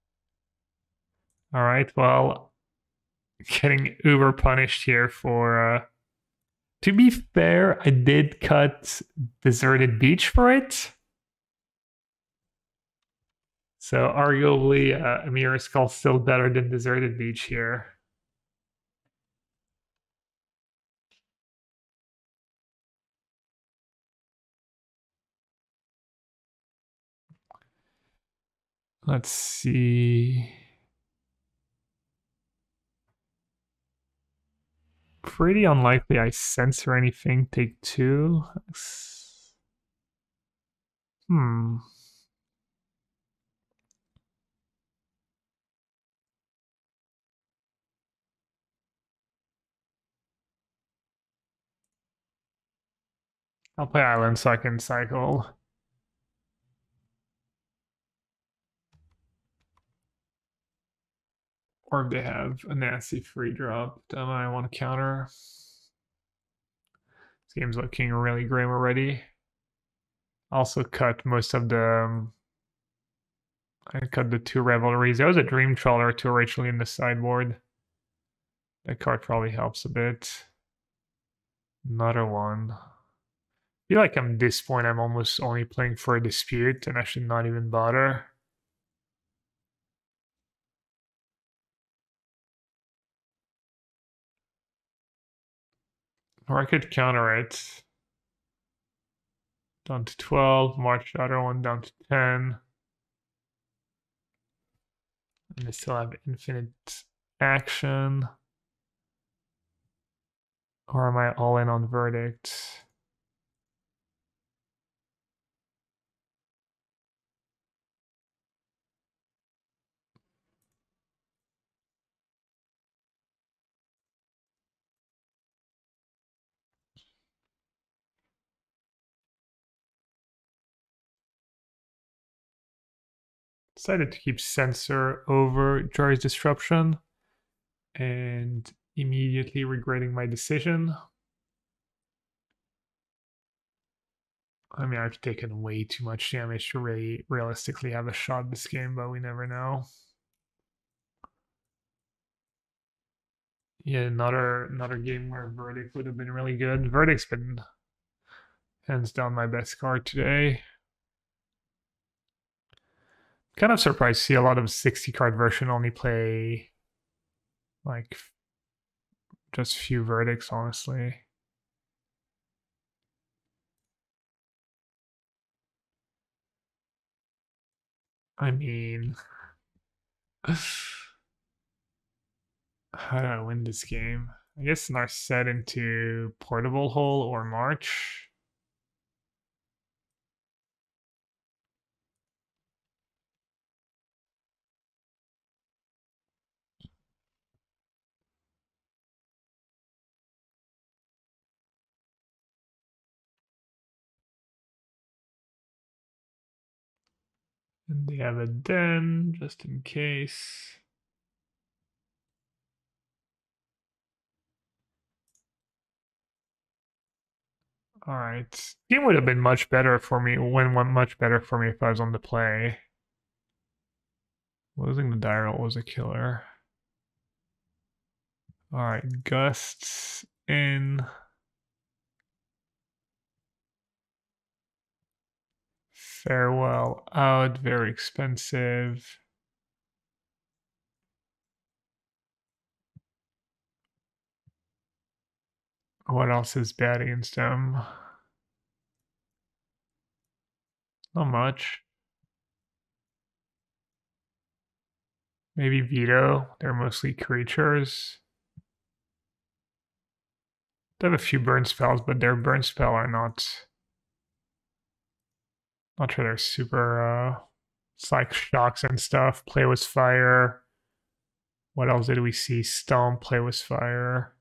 All right, well, getting uber punished here for... to be fair, I did cut Deserted Beach for it. So arguably, Amir Skull still better than Deserted Beach here. Let's see. Pretty unlikely I censor anything. Take 2. I'll play Island so I can cycle. Or if they have a nasty free drop that I want to counter. This game's looking really grim already. Also cut most of the... I cut the 2 Revelries. There was a Dream Trawler too originally in the sideboard. That card probably helps a bit. Another one. I feel like at this point I'm almost only playing for a dispute and I should not even bother. Or I could counter it. Down to 12, march the other one down to 10. And they still have infinite action. Or am I all in on verdict? Decided to keep Censor over Jar's Disruption and immediately regretting my decision. I mean, I've taken way too much damage to really realistically have a shot this game, but we never know. Yeah, another game where Verdict would have been really good. Verdict's been hands down my best card today. Kind of surprised to see a lot of 60 card version only play like just few verdicts, honestly. I mean, how do I win this game? I guess Narset into Portable Hole or March. And they have a Den, just in case. Alright. Game would have been much better for me, much better for me if I was on the play. Losing the die roll was a killer. Alright, Gusts in. Farewell out, very expensive. What else is bad against them? Not much. Maybe Veto. They're mostly creatures. They have a few burn spells, but their burn spell are not sure they're super it's like shocks and stuff. Play with fire. What else did we see? Stomp, play with fire.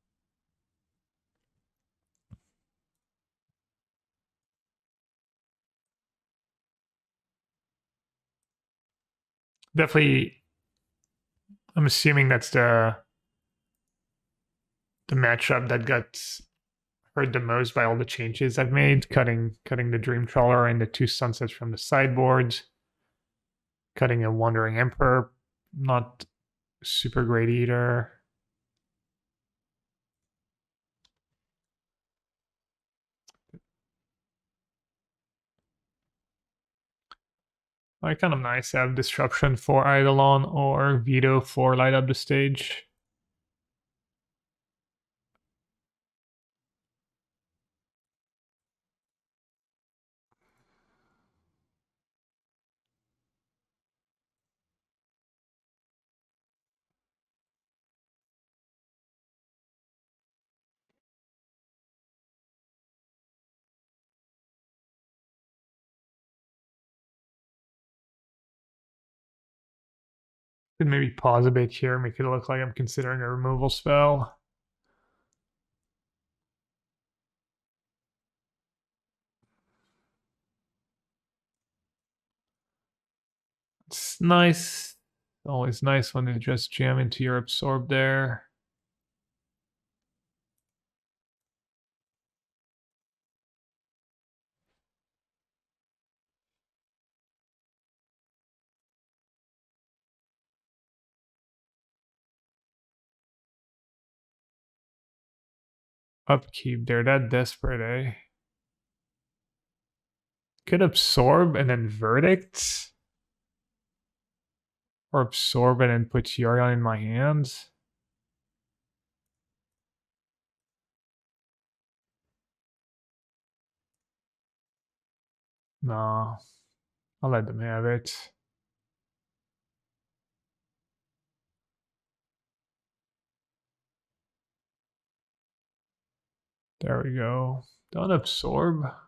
Definitely I'm assuming that's the matchup that got hurt the most by all the changes I've made, cutting the Dream Trawler and the two Sunsets from the sideboard, cutting a Wandering Emperor, not super great either. Like kind of nice to have Disruption for Eidolon or Veto for Light Up the Stage. Could maybe pause a bit here, make it look like I'm considering a removal spell. It's nice. Always nice when they just jam into your Absorb there. Upkeep, they're that desperate, eh? Could Absorb and then Verdict? Or Absorb and then put Yorion in my hands? No. I'll let them have it. There we go. Don't absorb. I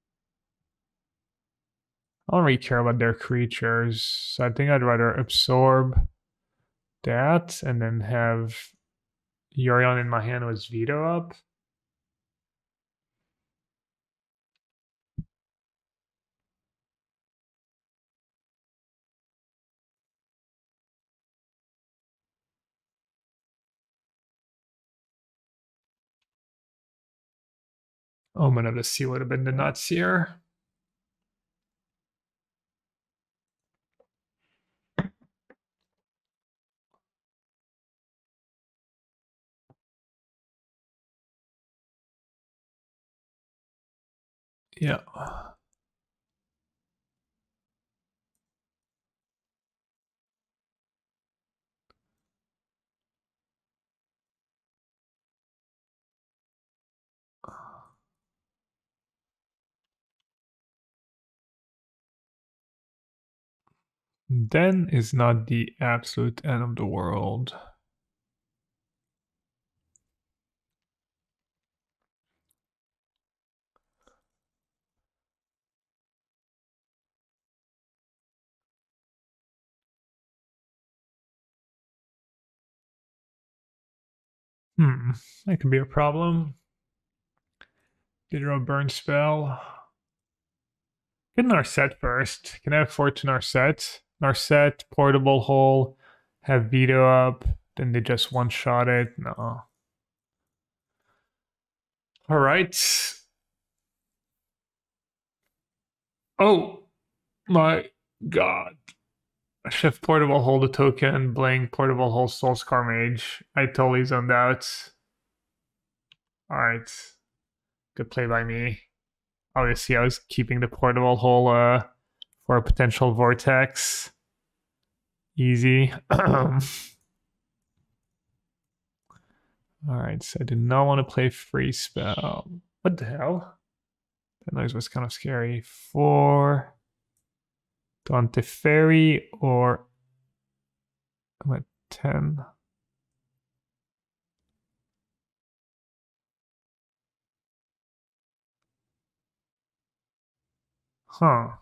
don't really care about their creatures, so I think I'd rather absorb that and then have Yorion in my hand with Veto up. Omen of the Sea would have been the nuts here. Yeah. Den is not the absolute end of the world. That could be a problem. Get a burn spell. Get Narset first. Can I afford to Narset? Narset, portable hole, have veto up, then they just one shot it. No. Alright. Oh my god. Shift portable hold a token, blank portable hold Soulscar Mage. I totally zoned out. Alright. Good play by me. Obviously I was keeping the portable hole for a potential vortex. Easy. Alright, so I do not want to play free spell. What the hell? That noise was kind of scary. 4 Dante Fairy or I'm at 10. Huh.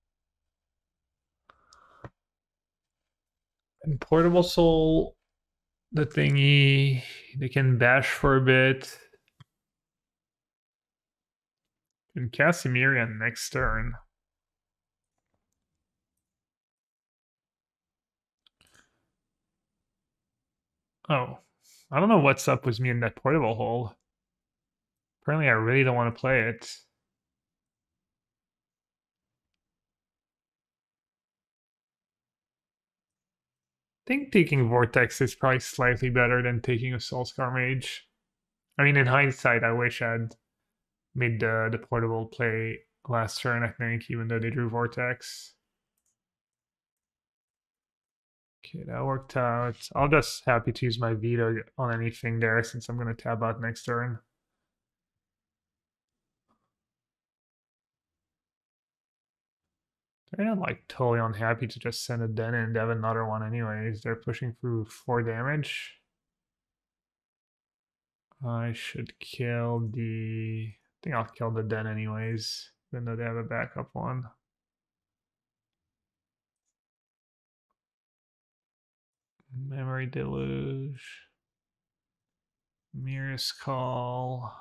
And Portable Soul, the thingy, they can bash for a bit. And Casimirian next turn. Oh. I don't know what's up with me in that portable hole. Apparently I really don't want to play it. I think taking Vortex is probably slightly better than taking a Soulscar Mage. I mean, in hindsight, I wish I'd made the portable play last turn, I think, even though they drew Vortex. Okay, that worked out. I'll just happy to use my veto on anything there since I'm going to tab out next turn. They're not like totally unhappy to just send a Den and have another one anyways. They're pushing through 4 damage. I should kill the... I think I'll kill the Den anyways, even though they have a backup one. Memory Deluge. Mirror's Call.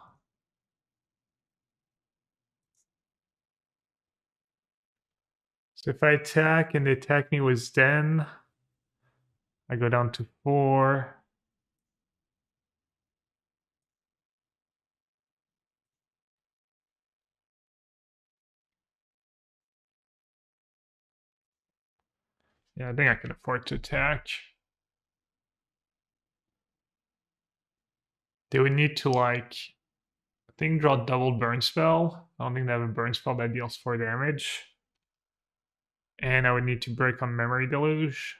So if I attack and they attack me with Den, I go down to 4. Yeah, I think I can afford to attack. They would need to like, I think draw double burn spell. I don't think they have a burn spell that deals 4 damage. And I would need to break on Memory Deluge.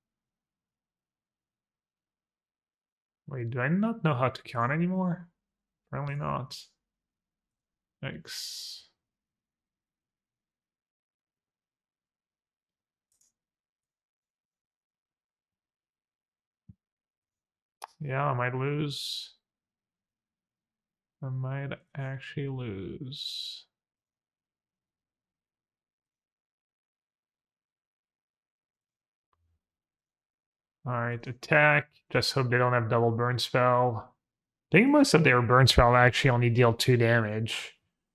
Wait, do I not know how to count anymore? Apparently not. X. Yeah, I might lose. I might actually lose. Alright, attack. Just hope they don't have double burn spell. I think most of their burn spell actually only deal 2 damage.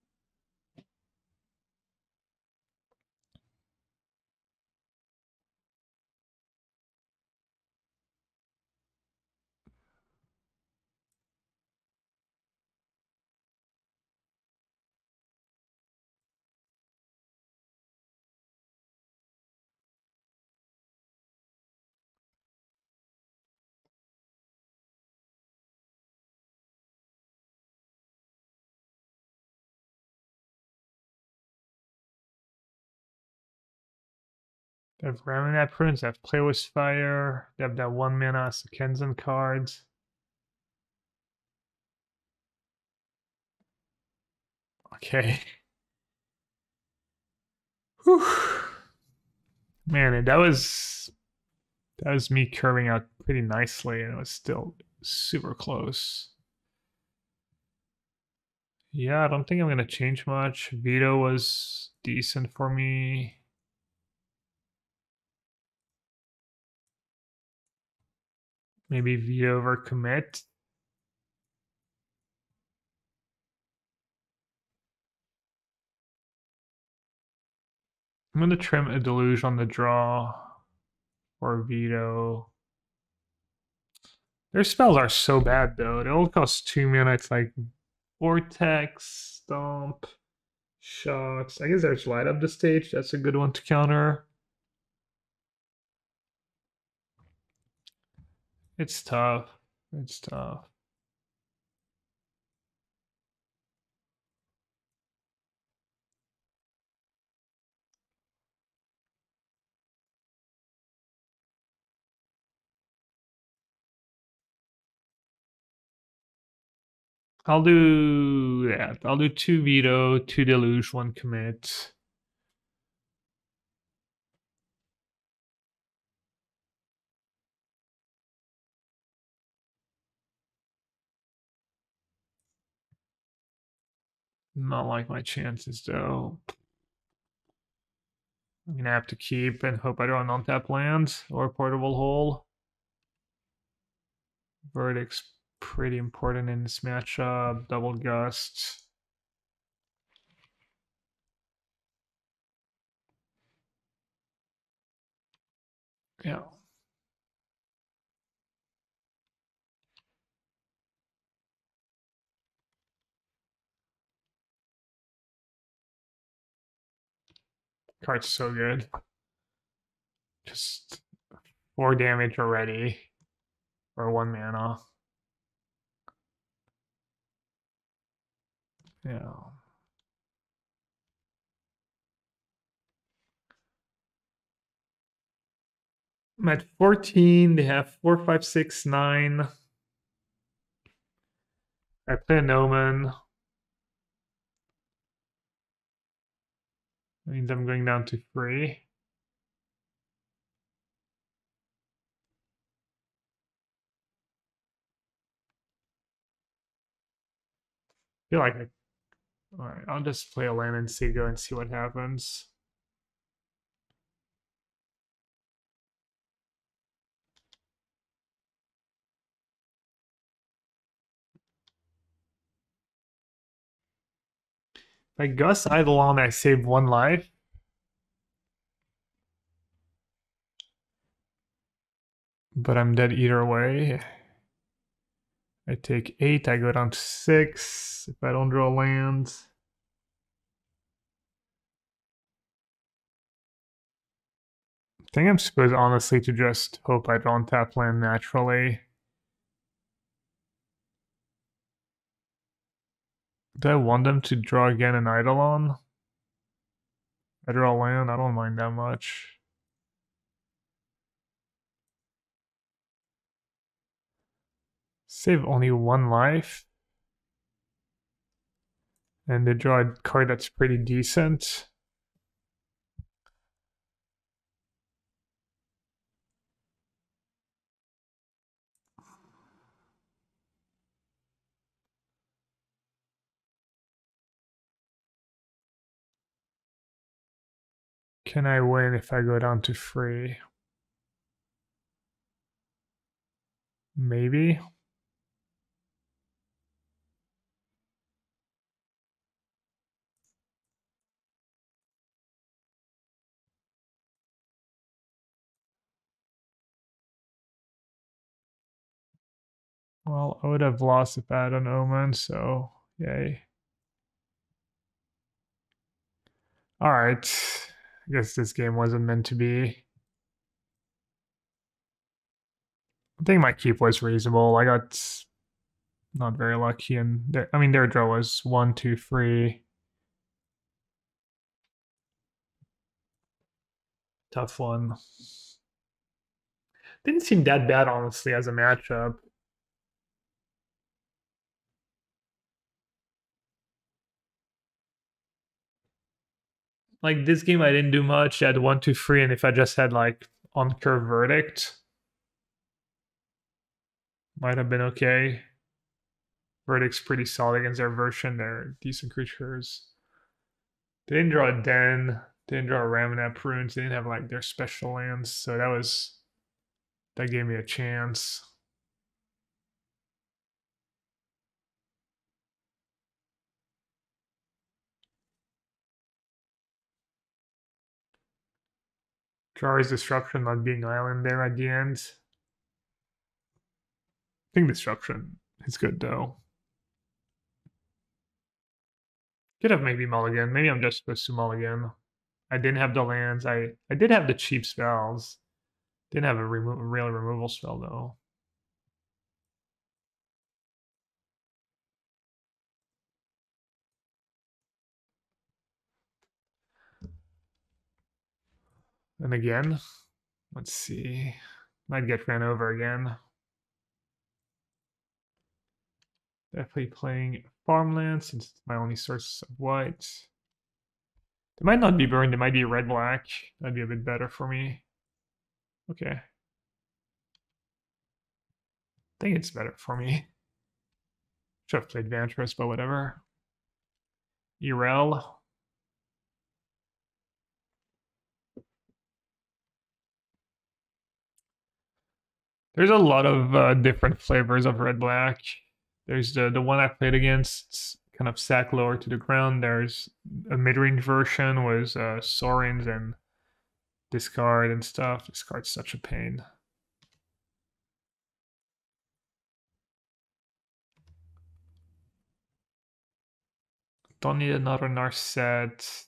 They have Ramonat Prunes, they have Play with Fire, they have that 1 mana Kenzen cards. Okay. Whew. Man, that was me curving out pretty nicely, and it was still super close. Yeah, I don't think I'm gonna change much. Veto was decent for me. Maybe veto over commit. I'm gonna trim a deluge on the draw or veto. Their spells are so bad though. They all cost 2 mana. It's like Vortex, Stomp, Shocks. I guess there's Light Up the Stage. That's a good one to counter. It's tough. It's tough. I'll do that. I'll do 2 veto, 2 deluge, 1 commit. Not like my chances though. I'm gonna have to keep and hope I don't untap land or portable hole. Verdict's pretty important in this matchup. Double gust. Yeah. Card's so good. Just 4 damage already for 1 mana. Yeah. I'm at 14. They have 4, 5, 6, 9. I play an Omen. That means I'm going down to 3. I feel like alright, I'll just play a land and Seago and see what happens. If I Gus Eidolon, I save 1 life. But I'm dead either way. I take 8, I go down to 6 if I don't draw land. I think I'm supposed honestly to just hope I don't tap land naturally. Do I want them to draw again an Eidolon? I draw land, I don't mind that much. Save only 1 life. And they draw a card that's pretty decent. Can I win if I go down to free? Maybe. Well, I would have lost if I had an Omen, so yay. Alright. I guess this game wasn't meant to be. I think my keep was reasonable. I got not very lucky, and their draw was 1, 2, 3. Tough one. Didn't seem that bad, honestly, as a matchup. Like this game, I didn't do much. I had 1, 2, 3, and if I just had like on curve verdict, might have been okay. Verdict's pretty solid against their version. They're decent creatures. They didn't draw a Den. They didn't draw a Ramunap Runes. They didn't have like their special lands. So that gave me a chance. Jari's Disruption not being island there at the end. I think Disruption is good though. Could have maybe mulligan. Maybe I'm just supposed to mulligan. I didn't have the lands. I did have the cheap spells. Didn't have a real removal spell though. And again, let's see. Might get ran over again. Definitely playing farmland since it's my only source of white. They might not be burned. They might be red-black. That'd be a bit better for me. Okay. I think it's better for me. Should have played Vantress, but whatever. Irel. There's a lot of different flavors of red-black. There's the one I played against, kind of sack lower to the ground. There's a mid-range version with Sorins and discard and stuff. Discard's such a pain. Don't need another Narset.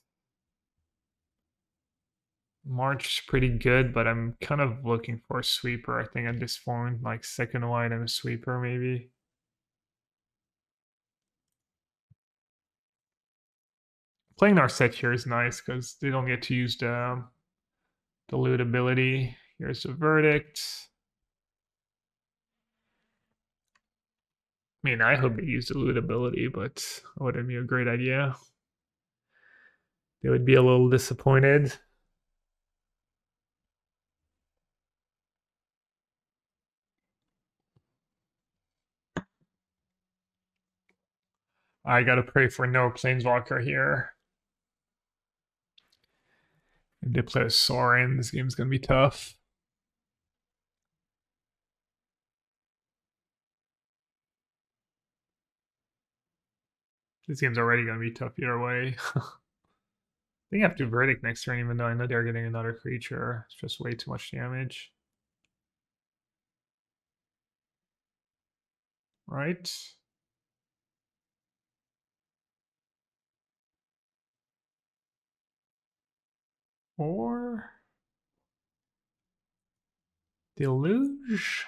March is pretty good, but I'm kind of looking for a sweeper, I think, at this point. Like second white and a sweeper, maybe. Playing Narset here is nice because they don't get to use the loot ability. Here's the verdict. I mean, I hope they use the loot ability, but it wouldn't be a great idea. They would be a little disappointed. I gotta pray for no Planeswalker here. If they play a Sorin, this game's gonna be tough. This game's already gonna be tough either way. I think I have to verdict next turn, even though I know they're getting another creature. It's just way too much damage. Right? Or Deluge?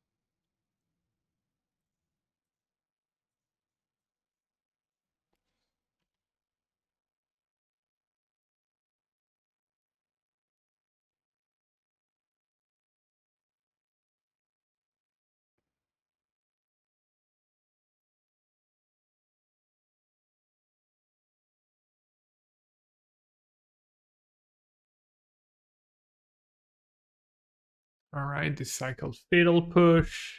Alright, the cycled Fatal Push.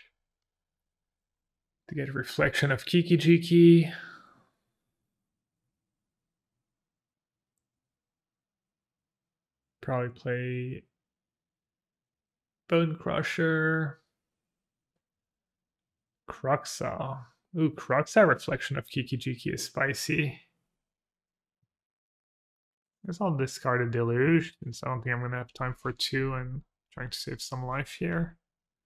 To get Reflection of Kiki-Jiki. Probably play Bone Crusher. Kruxa. Ooh, Kruxa Reflection of Kiki-Jiki is spicy. I guess I'll discard a Deluge, since I don't think I'm going to have time for 2 and trying to save some life here.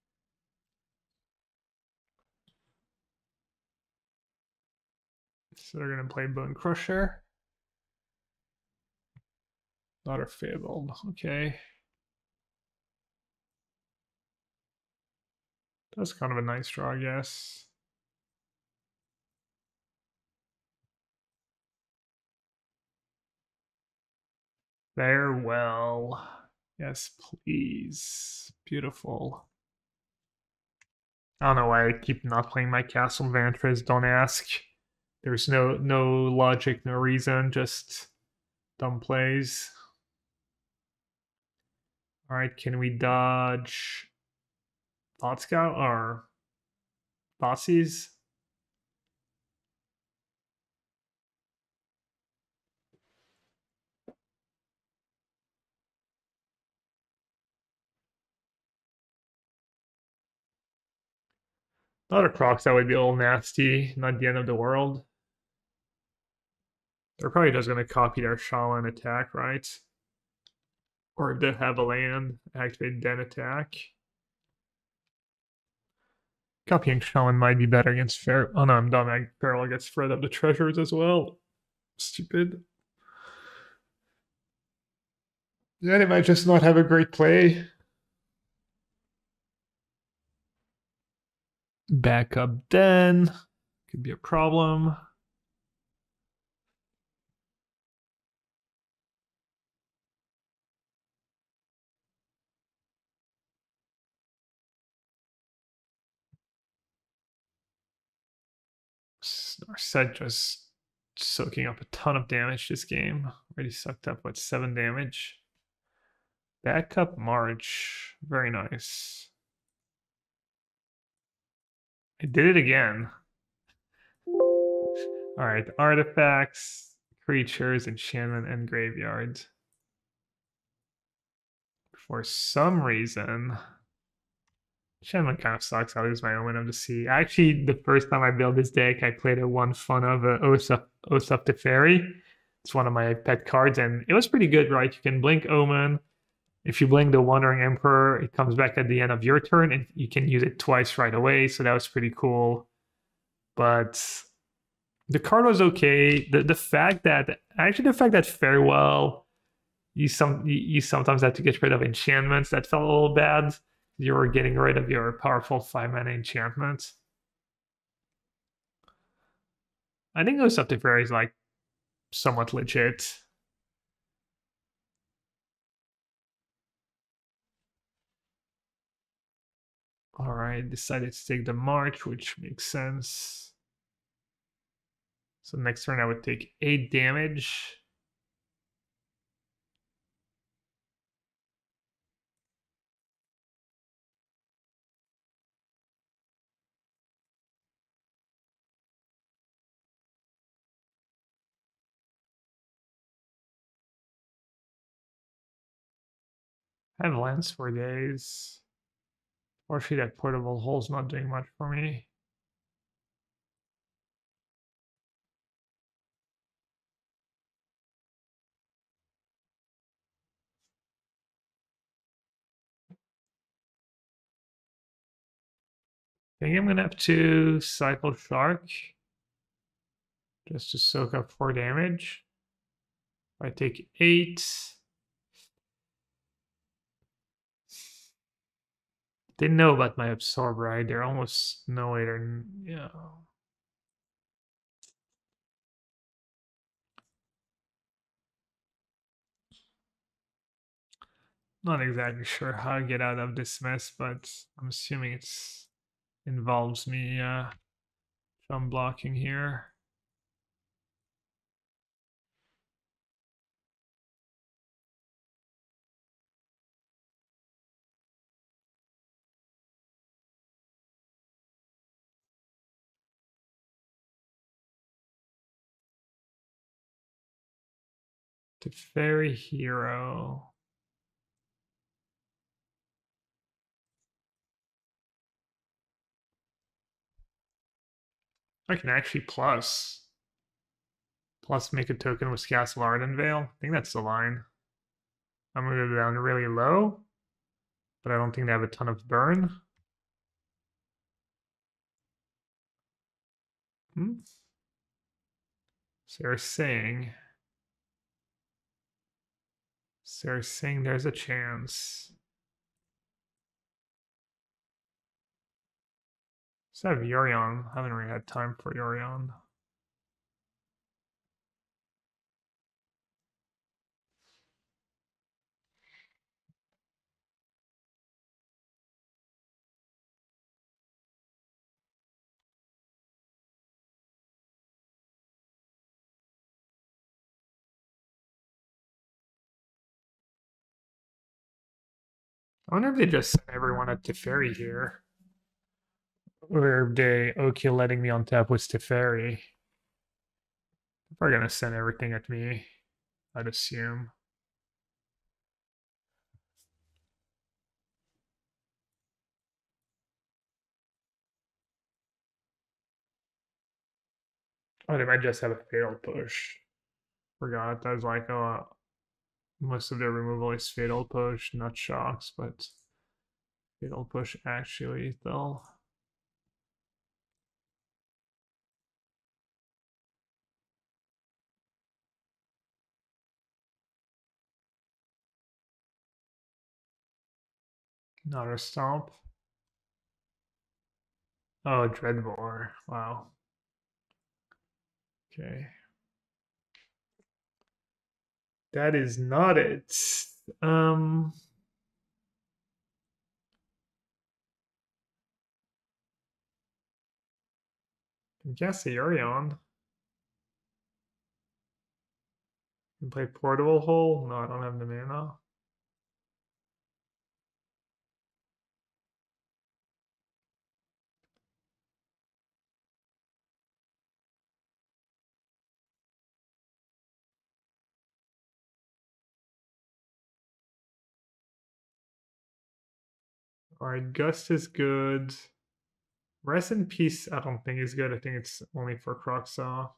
So they're going to play Bone Crusher. Daughter Fabled. Okay. That's kind of a nice draw, I guess. Farewell. Yes, please. Beautiful. I don't know why I keep not playing my Castle Vantress. Don't ask. There's no logic, no reason, just dumb plays. All right, can we dodge Thought Scout or Thoughtseize? Not a Crocs, that would be a little nasty. Not the end of the world. They're probably just going to copy their Shaman attack, right? Or if they have a land, activate then attack. Copying Shaman might be better against Feral. Oh no, I'm dumb. Feral gets spread up the treasures as well. Stupid. Yeah, they might just not have a great play. Backup Den could be a problem. Narset just soaking up a ton of damage this game. Already sucked up, what, 7 damage? Backup March. Very nice. I did it again. Alright, artifacts, creatures, enchantment, and graveyard. For some reason, enchantment kind of sucks. I lose my omen of the sea. Actually, the first time I built this deck, I played a one fun of Oath of the Fairy. It's one of my pet cards, and it was pretty good, right? You can blink Omen. If you blink the Wandering Emperor, it comes back at the end of your turn, and you can use it twice right away. So that was pretty cool. But the card was okay. The fact that Farewell, you sometimes have to get rid of enchantments, that felt a little bad. You were getting rid of your powerful 5-mana enchantments. I think Ghost of the Fairy is like somewhat legit. All right, decided to take the March, which makes sense. So next turn I would take 8 damage. I have lands for days. Fortunately, that portable hole's not doing much for me. I think I'm gonna have to cycle Shark just to soak up 4 damage. If I take 8. They know about my Absorb, right? They're almost no later. Yeah. Not exactly sure how I get out of this mess, but I'm assuming it's involves me jump blocking here. The Fairy Hero. I can actually plus make a token with Castle Ardenvale. I think that's the line. I'm gonna go down really low, but I don't think they have a ton of burn. So they're saying there's a chance. So I have Yorion. I haven't really had time for Yorion. I wonder if they just sent everyone at Teferi here. Or if they okay letting me on tap with Teferi. They're gonna send everything at me, I'd assume. Oh, they might just have a fatal push. Forgot that was like, oh, most of their removal is fatal push, not shocks, but fatal push actually lethal. Not a stomp. Oh, Dreadbore. Wow. Okay. That is not it. Um, I guess the Yorion. Can play Portable Hole? No, I don't have the mana. Alright, Gust is good. Rest in Peace, I don't think is good. I think it's only for Croxaw.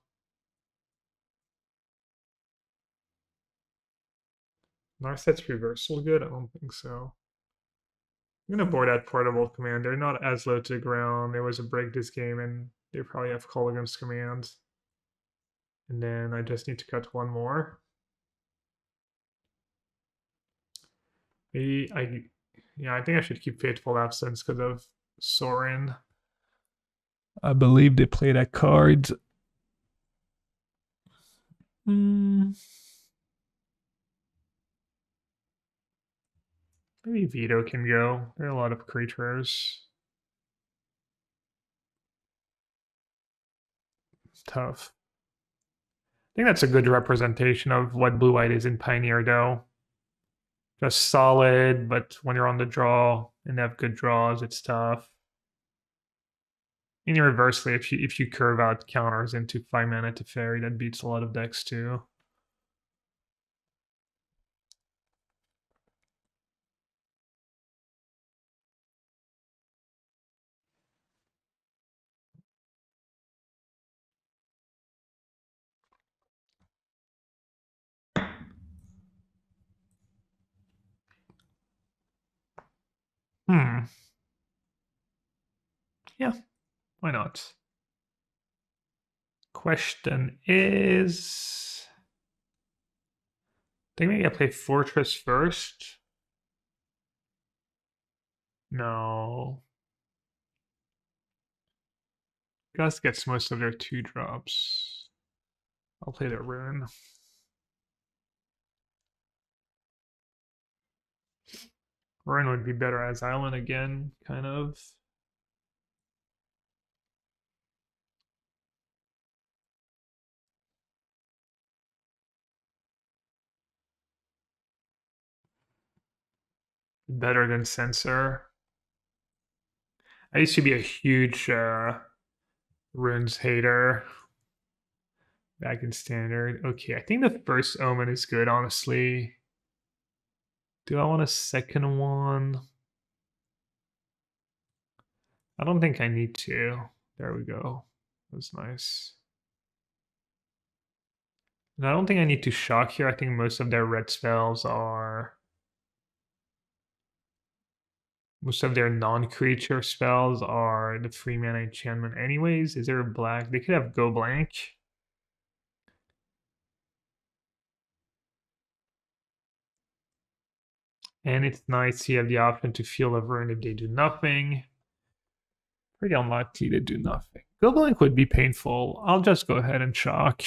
Narset's Reversal good? I don't think so. I'm gonna board out Portable Command. They're not as low to the ground. There was a break this game, and they probably have Kolaghan's Command. And then I just need to cut one more. Maybe I think I should keep Fateful Absence because of Sorin. I believe they play that card. Maybe Veto can go. There are a lot of creatures. Tough. I think that's a good representation of what Blue White is in Pioneer, though. Just solid, but when you're on the draw and have good draws, it's tough. And reversely, if you curve out counters into 5 mana Teferi, that beats a lot of decks too. Yeah, why not? Question is, I think maybe I play Fortress first. No. Gus gets most of their 2-drops. I'll play the Rune. Rune would be better as Island again, kind of. Better than Censor. I used to be a huge Runes hater back in Standard. Okay, I think the first Omen is good, honestly. Do I want a second one? I don't think I need to. There we go. That's nice. And I don't think I need to shock here. I think most of their red spells are... Most of their non-creature spells are the 3-mana enchantment anyways. Is there a black? They could have go blank. And it's nice you have the option to Field of Ruin if they do nothing. Pretty unlikely to do nothing. Go blank would be painful. I'll just go ahead and shock.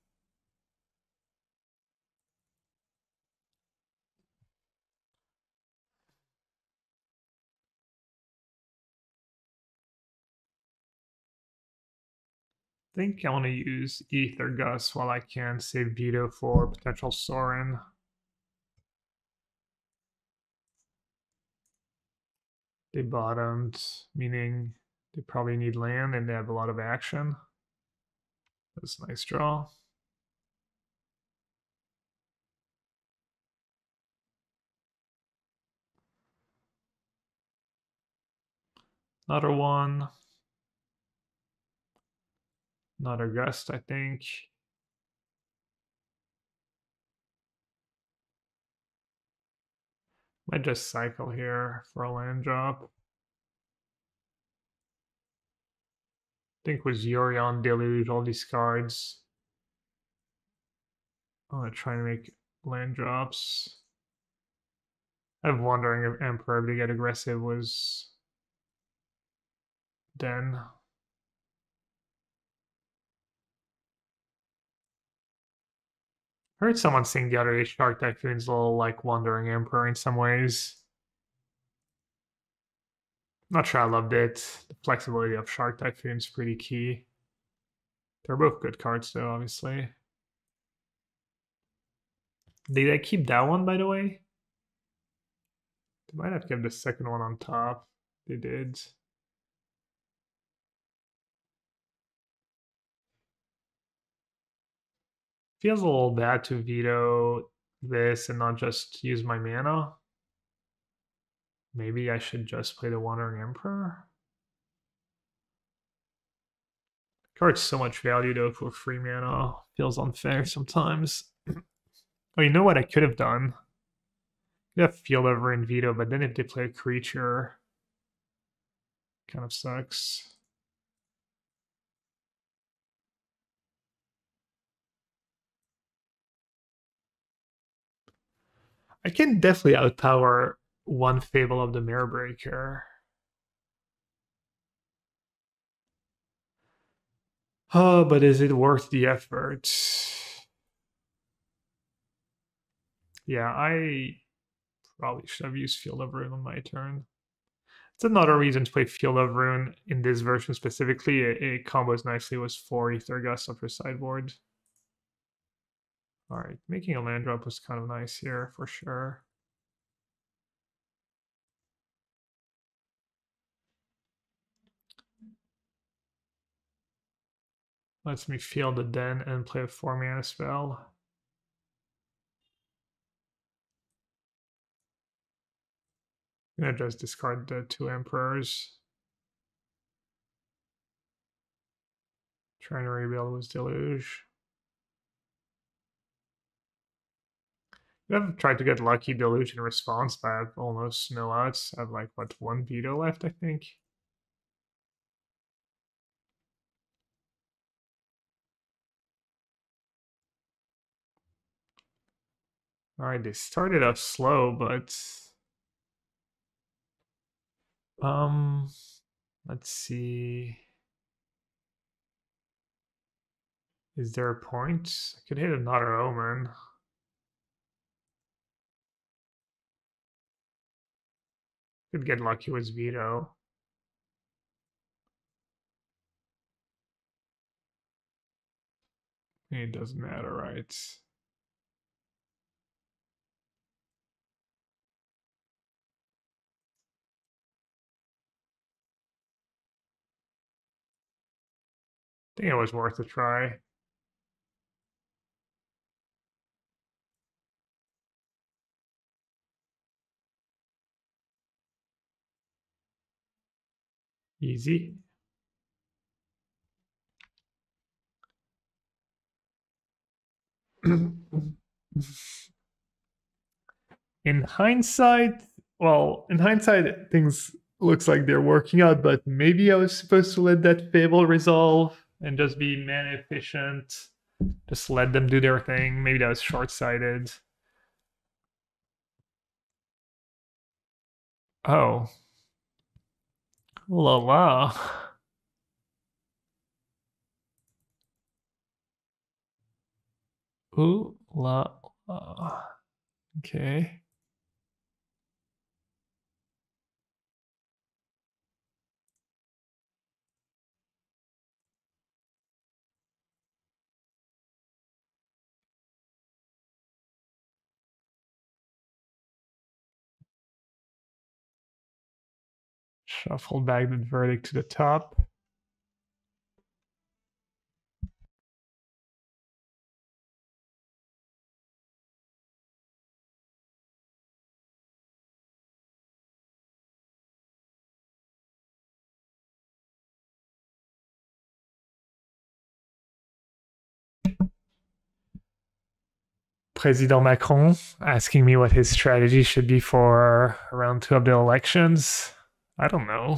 I think I want to use Ether Gust while I can save Veto for potential Sorin. They bottomed, meaning they probably need land and they have a lot of action. That's a nice draw. Another one. Another Gust, I think. Might just cycle here for a land drop. I think with Yorion, Deluge, all these cards. I'm gonna try and make land drops. I'm wondering if Emperor to get aggressive was Den. Heard someone saying the other day Shark Typhoon's a little like Wandering Emperor in some ways. Not sure I loved it. The flexibility of Shark Typhoon's pretty key. They're both good cards though, obviously. Did I keep that one, by the way? They might have kept the second one on top. They did. Feels a little bad to veto this and not just use my mana. Maybe I should just play the Wandering Emperor. Card's so much value though for free mana. Feels unfair sometimes. Oh, you know what I could have done? You have Field of Ruin veto, but then if they play a creature, kind of sucks. I can definitely outpower one Fable of the Mirror Breaker. Oh, but is it worth the effort? Yeah, I probably should have used Field of Ruin on my turn. It's another reason to play Field of Ruin in this version specifically. It combos nicely with 4 Ether Gust off your sideboard. Alright, making a land drop was kind of nice here for sure. Lets me Field the Den and play a 4-mana spell. I'm gonna just discard the 2 Emperors. Trying to rebuild with Deluge. I've tried to get lucky Deluge in response, but I have almost no outs. I have like, what, 1 veto left, I think? Alright, they started off slow, but... Let's see... Is there a point? I could hit another Omen. Could get lucky with veto. It doesn't matter, right? I think it was worth a try. Easy. In hindsight, well, in hindsight, things looks like they're working out, but maybe I was supposed to let that Fable resolve and just be mana efficient. Just let them do their thing. Maybe that was short-sighted. Oh. Ooh la la. Ooh la la. Okay. Shuffle back the verdict to the top. President Macron asking me what his strategy should be for round 2 of the elections. I don't know.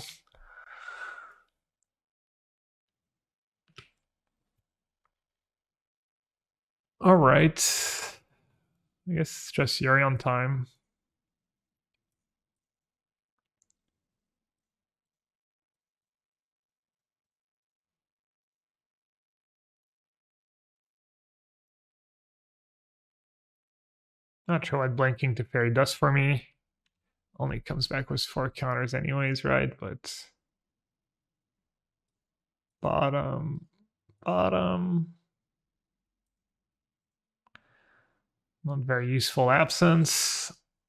All right. I guess it's just Yuri on time. Not sure what blanking Teferi does for me. Only comes back with 4 counters anyways, right? But bottom, bottom. Not very useful absence.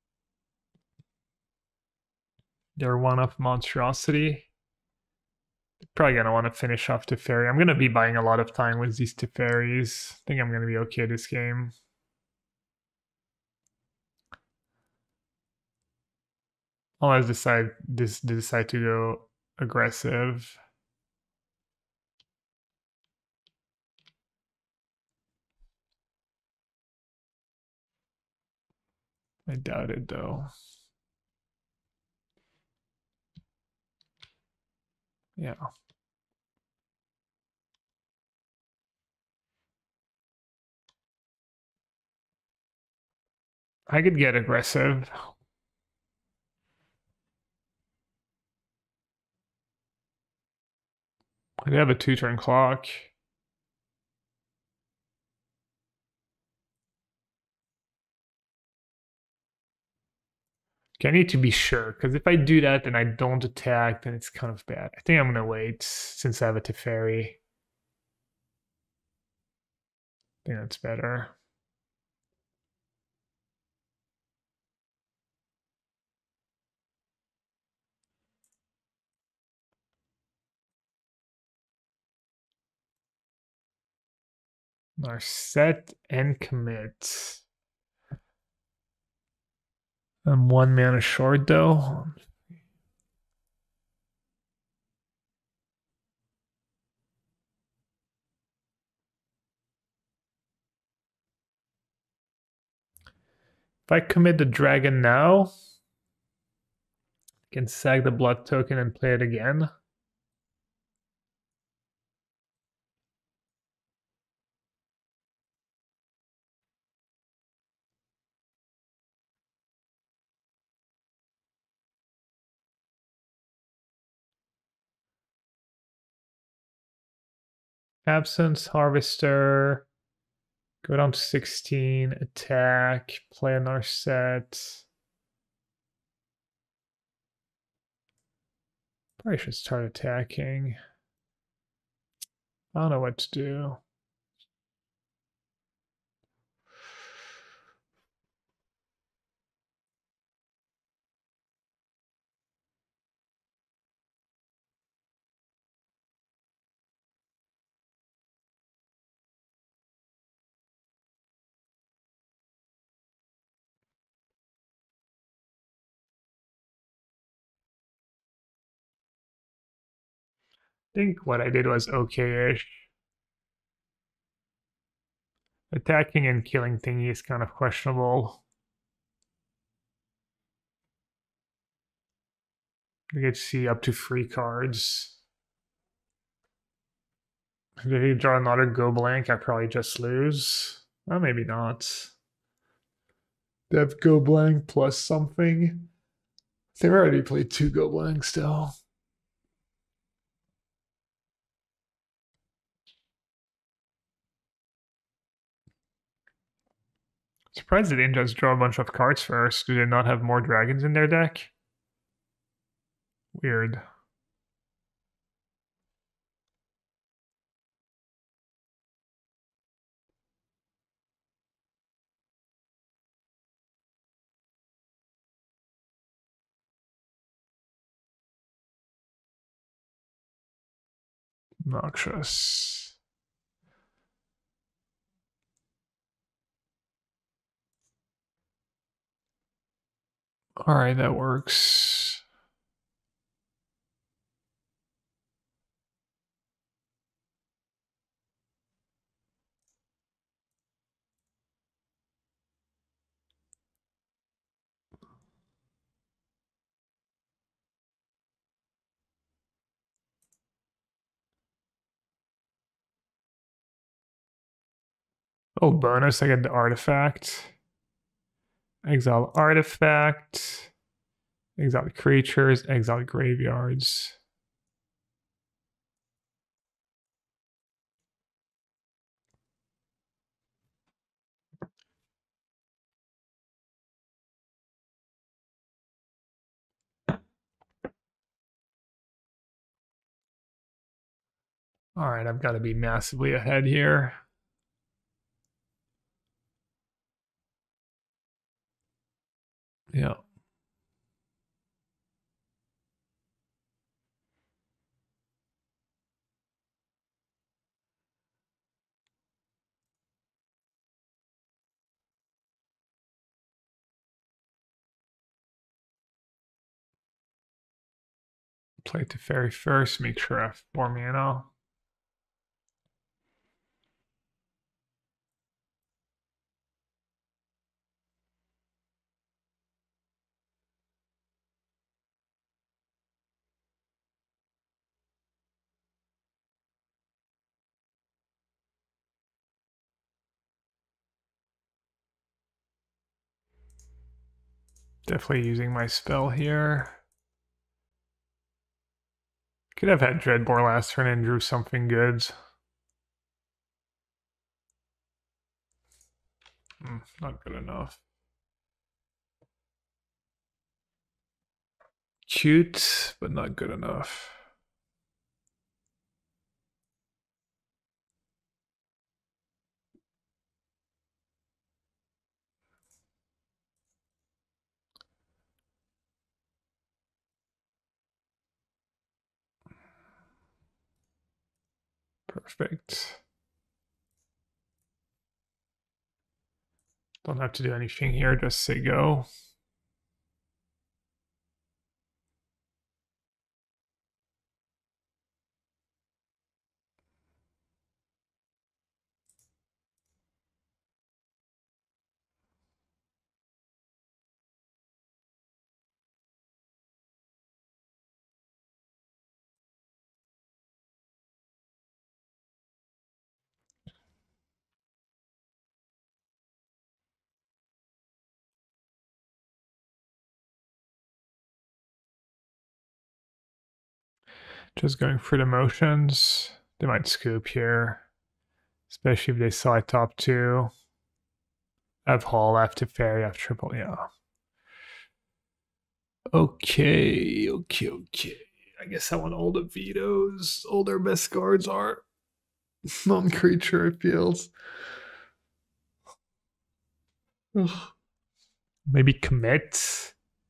They're one up monstrosity. Probably gonna want to finish off Teferi. I'm gonna be buying a lot of time with these Teferis. I think I'm gonna be okay this game. Unless decide to go aggressive. I doubt it though. Yeah. I could get aggressive. I have a 2-turn clock. Okay, I need to be sure, because if I do that and I don't attack, then it's kind of bad. I think I'm gonna wait since I have a Teferi. I think that's better. Our set and commit. I'm 1 mana short though. If I commit the dragon now, I can sack the blood token and play it again. Absence, Harvester, go down to 16, attack, play another set. Probably should start attacking. I don't know what to do. I think what I did was okay-ish. Attacking and killing thingy is kind of questionable. You get to see up to 3 cards. If you draw another go blank, I probably just lose. Well, maybe not. They have go blank plus something. They've already played 2 go blanks still. Surprised they didn't just draw a bunch of cards first. Do they not have more dragons in their deck? Weird. Noxious. Alright, that works. Oh, bonus, I get the artifact. Exile artifact. Exile creatures, exile graveyards. Alright, I've got to be massively ahead here. Yeah. Play Teferi first, make sure I have 4 mana. Definitely using my spell here. Could have had Dreadbore last turn and drew something good. Not good enough. Cute, but not good enough. Perfect. Don't have to do anything here, just say go. Just going through the motions. They might scoop here, especially if they saw I top 2. I have Hall, I have Teferi, I have triple, yeah. Okay. I guess I want all the vetoes. All their best cards are non-creature, it feels. Ugh. Maybe commit.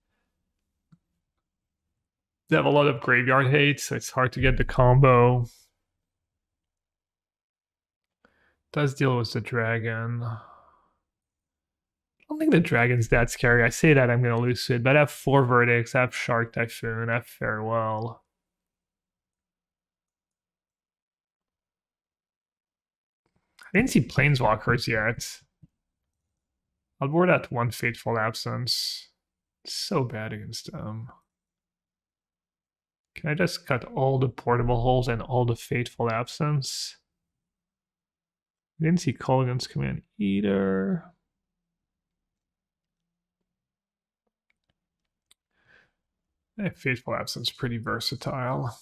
They have a lot of graveyard hate, so it's hard to get the combo. Does deal with the dragon. I don't think the dragon's that scary. I say that I'm going to lose it, but I have 4 verdicts. I have Shark Typhoon. I have Farewell. I didn't see Planeswalkers yet. I'll board out one Fateful Absence. It's so bad against them. Can I just cut all the portable holes and all the Fateful Absence? I didn't see Colgan's Command either. Fateful Absence pretty versatile.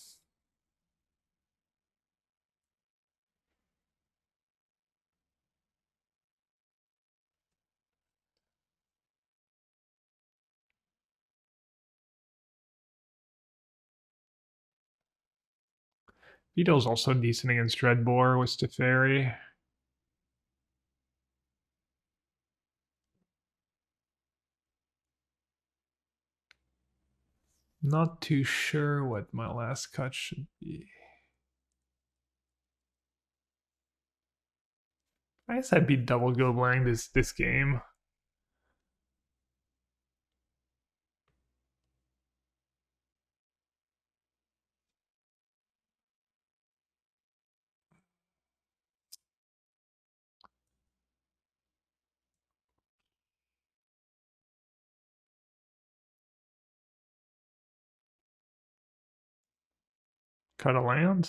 Vito's also decent against Dreadbore with Teferi. Not too sure what my last cut should be. I guess I'd be double Goblang this game. Cut a land.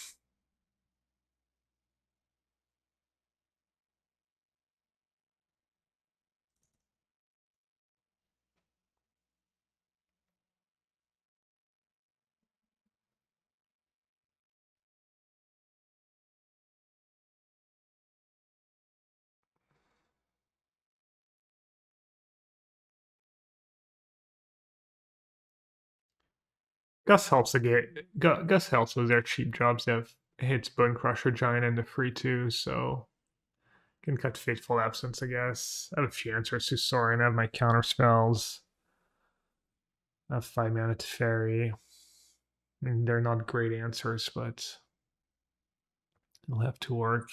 Gus helps again. Gus helps with their cheap jobs. They have hits Bone Crusher Giant and the free two, so can cut Fateful Absence, I guess. I have a few answers to Sorin. I have my counter spells. I have 5 mana to Fairy. I mean, they're not great answers, but they'll have to work.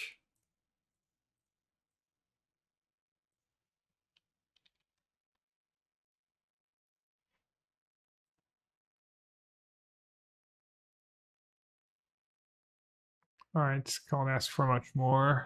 All right, can't ask for much more.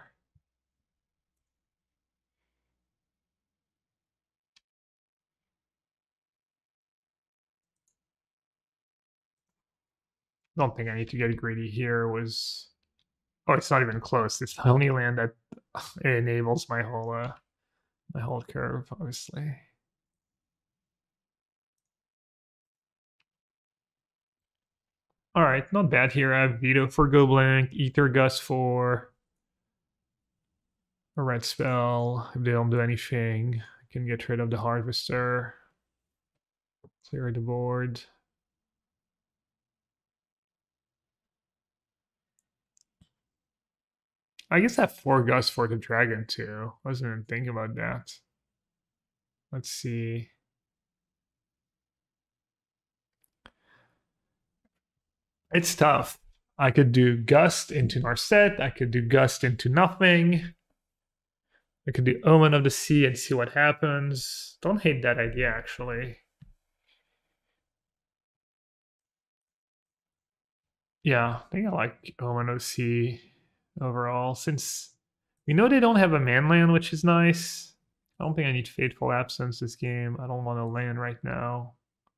Don't think I need to get greedy here. Was oh, it's not even close. It's the only land that enables my whole curve, obviously. All right, not bad here. I have Veto for Go Blank, Ether Gust for a red spell. If they don't do anything, I can get rid of the Harvester. Clear the board. I guess I have 4 Gust for the Dragon too. I wasn't even thinking about that. Let's see. It's tough. I could do Gust into Narset. I could do Gust into nothing. I could do Omen of the Sea and see what happens. Don't hate that idea, actually. Yeah, I think I like Omen of the Sea overall, since we know they don't have a man land, which is nice. I don't think I need Fateful Absence this game. I don't want to land right now.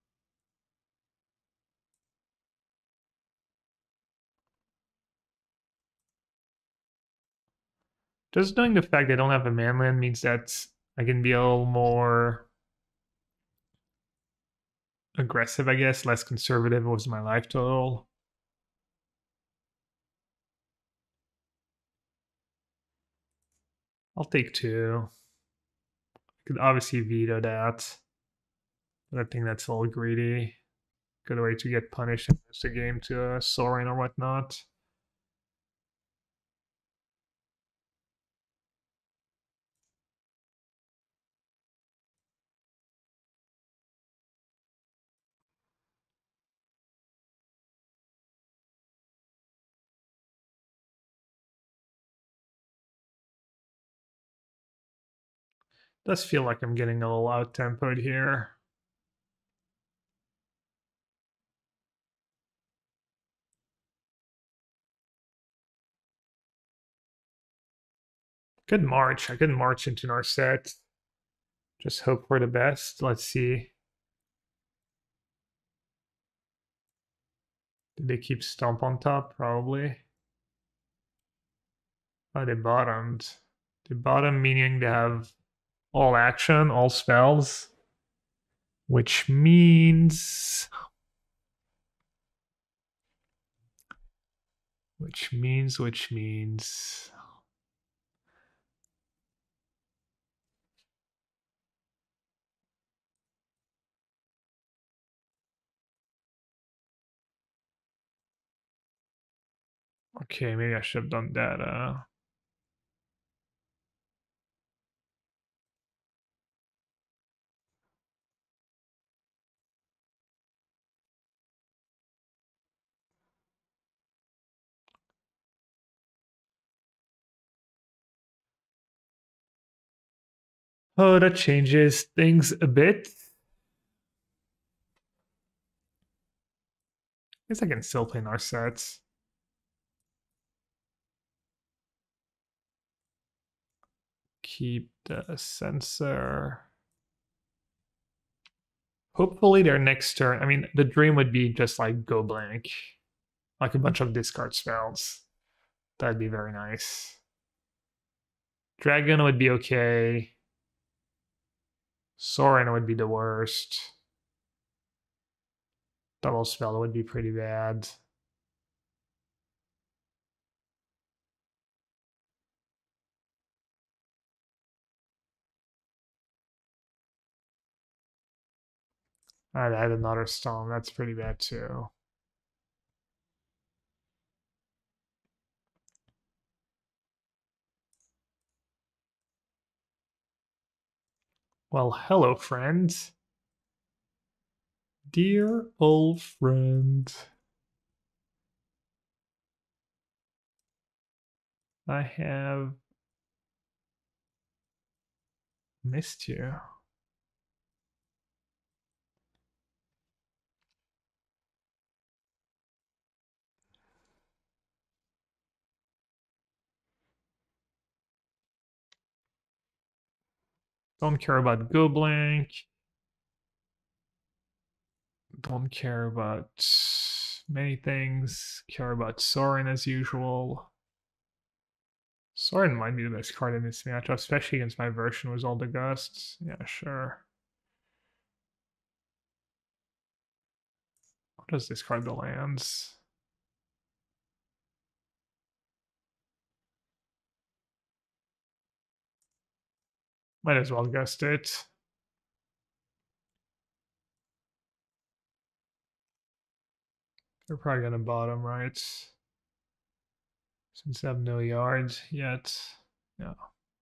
Just knowing the fact they don't have a man land means that I can be a little more aggressive, I guess, less conservative was my life total. I'll take 2. I could obviously veto that, but I think that's a little greedy. Good way to get punished and lose the game to a Sorin or whatnot. Does feel like I'm getting a little out-tempoed here. Could march. I could march into Narset. Just hope for the best. Let's see. Did they keep Stomp on top? Probably. Oh, they bottomed. They bottom meaning they have all action, all spells. Which means... Which means... Okay, maybe I should have done that. Oh, that changes things a bit. I guess I can still play Narsets. Keep the sensor. Hopefully their next turn, I mean, the dream would be just like go blank. Like a bunch of discard spells. That'd be very nice. Dragon would be okay. Sorin would be the worst. Double spell would be pretty bad. I'd add another Storm. That's pretty bad too. Well, hello, friend. Dear old friend. I have missed you. Don't care about Go Blank. Don't care about many things. Care about Sorin as usual. Sorin might be the best card in this matchup, especially against my version with all the gusts. Yeah, sure. I'll just discard the lands. Might as well gust it. They're probably gonna bottom, right? Since they have no yards yet. Yeah.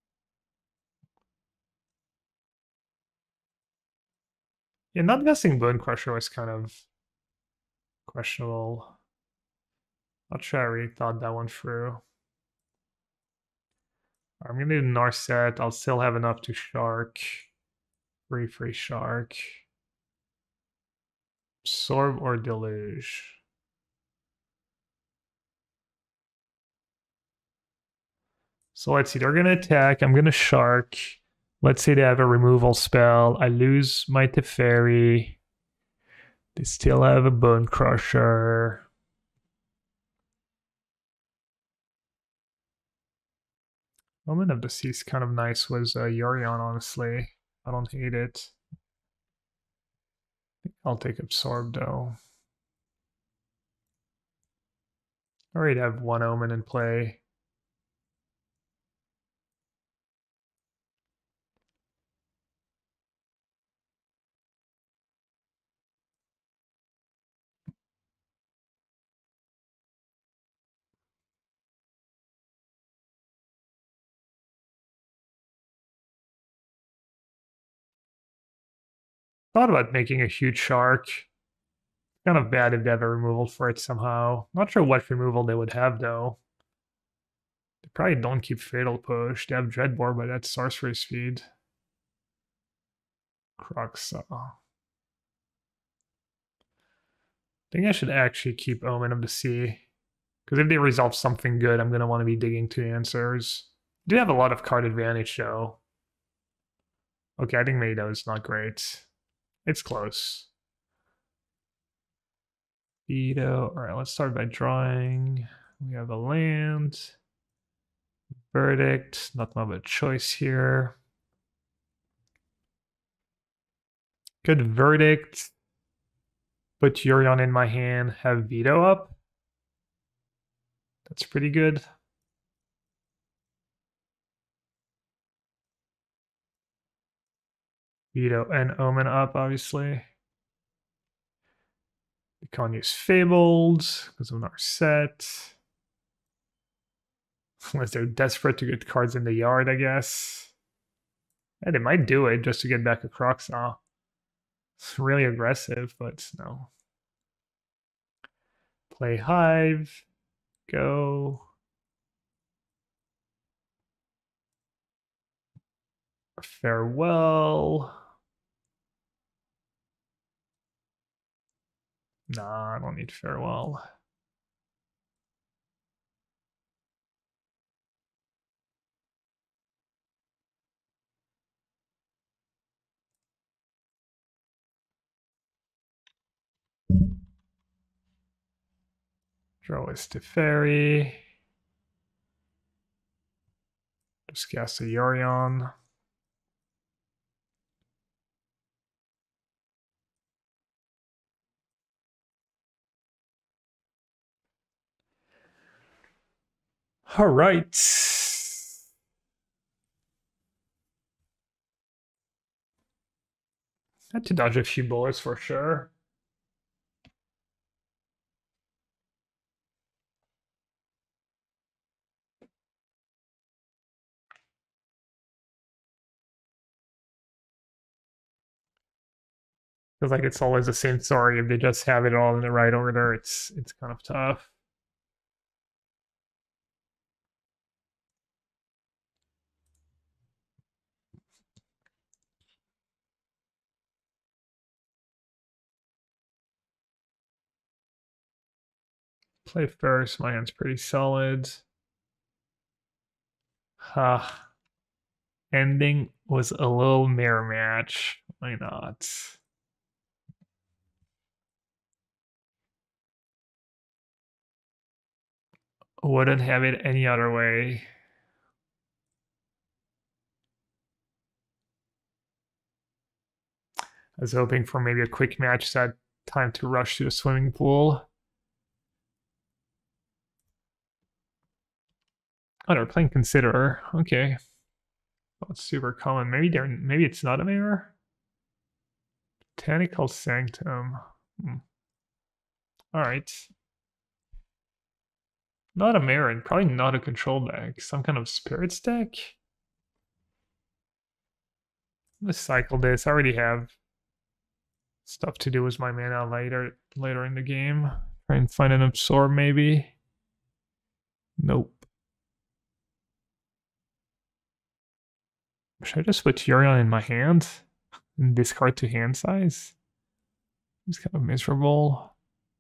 Yeah, not guessing Bone Crusher was kind of questionable. Not sure I really thought that one through. I'm gonna do Narset. I'll still have enough to Shark. Free Shark. Absorb or Deluge. So let's see, they're gonna attack. I'm gonna Shark. Let's say they have a removal spell. I lose my Teferi. They still have a Bone Crusher. Moment of the Sea is kind of nice was Yorion, honestly. I don't hate it. I'll take Absorb though. I already have one Omen in play. Thought about making a huge Shark. Kind of bad if they have a removal for it somehow. Not sure what removal they would have though. They probably don't keep Fatal Push. They have Dreadbore, but that's sorcery speed. Crux. I think I should actually keep Omen of the Sea. Because if they resolve something good, I'm going to want to be digging to answers. Do have a lot of card advantage though. Okay, I think Mado is not great. It's close. Veto. All right, let's start by drawing. We have a land. Verdict. Not much of a choice here. Good verdict. Put Yorion in my hand. Have veto up. That's pretty good. Veto and Omen up, obviously. We can't use Fabled because of our set. Unless they're desperate to get cards in the yard, I guess. And they might do it just to get back a Croxaw. It's really aggressive, but no. Play Hive. Go. Farewell. Nah, I don't need Farewell. Draw is Teferi. Just cast a Yorion. All right. Had to dodge a few bullets for sure. Feels like it's always the same story. If they just have it all in the right order, it's kind of tough. Play first. My hand's pretty solid. Ending was a little mirror match. Why not? Wouldn't have it any other way. I was hoping for maybe a quick match so I had time to rush to the swimming pool. Oh, they're playing Considerer. Okay. Well, it's super common. Maybe it's not a mirror. Botanical Sanctum. All right. Not a mirror, and probably not a control deck. Some kind of spirits deck. Let's cycle this. I already have stuff to do with my mana later in the game. Try and find an absorb maybe. Nope. Should I just put Yorion in my hand and discard to hand size? It's kind of miserable.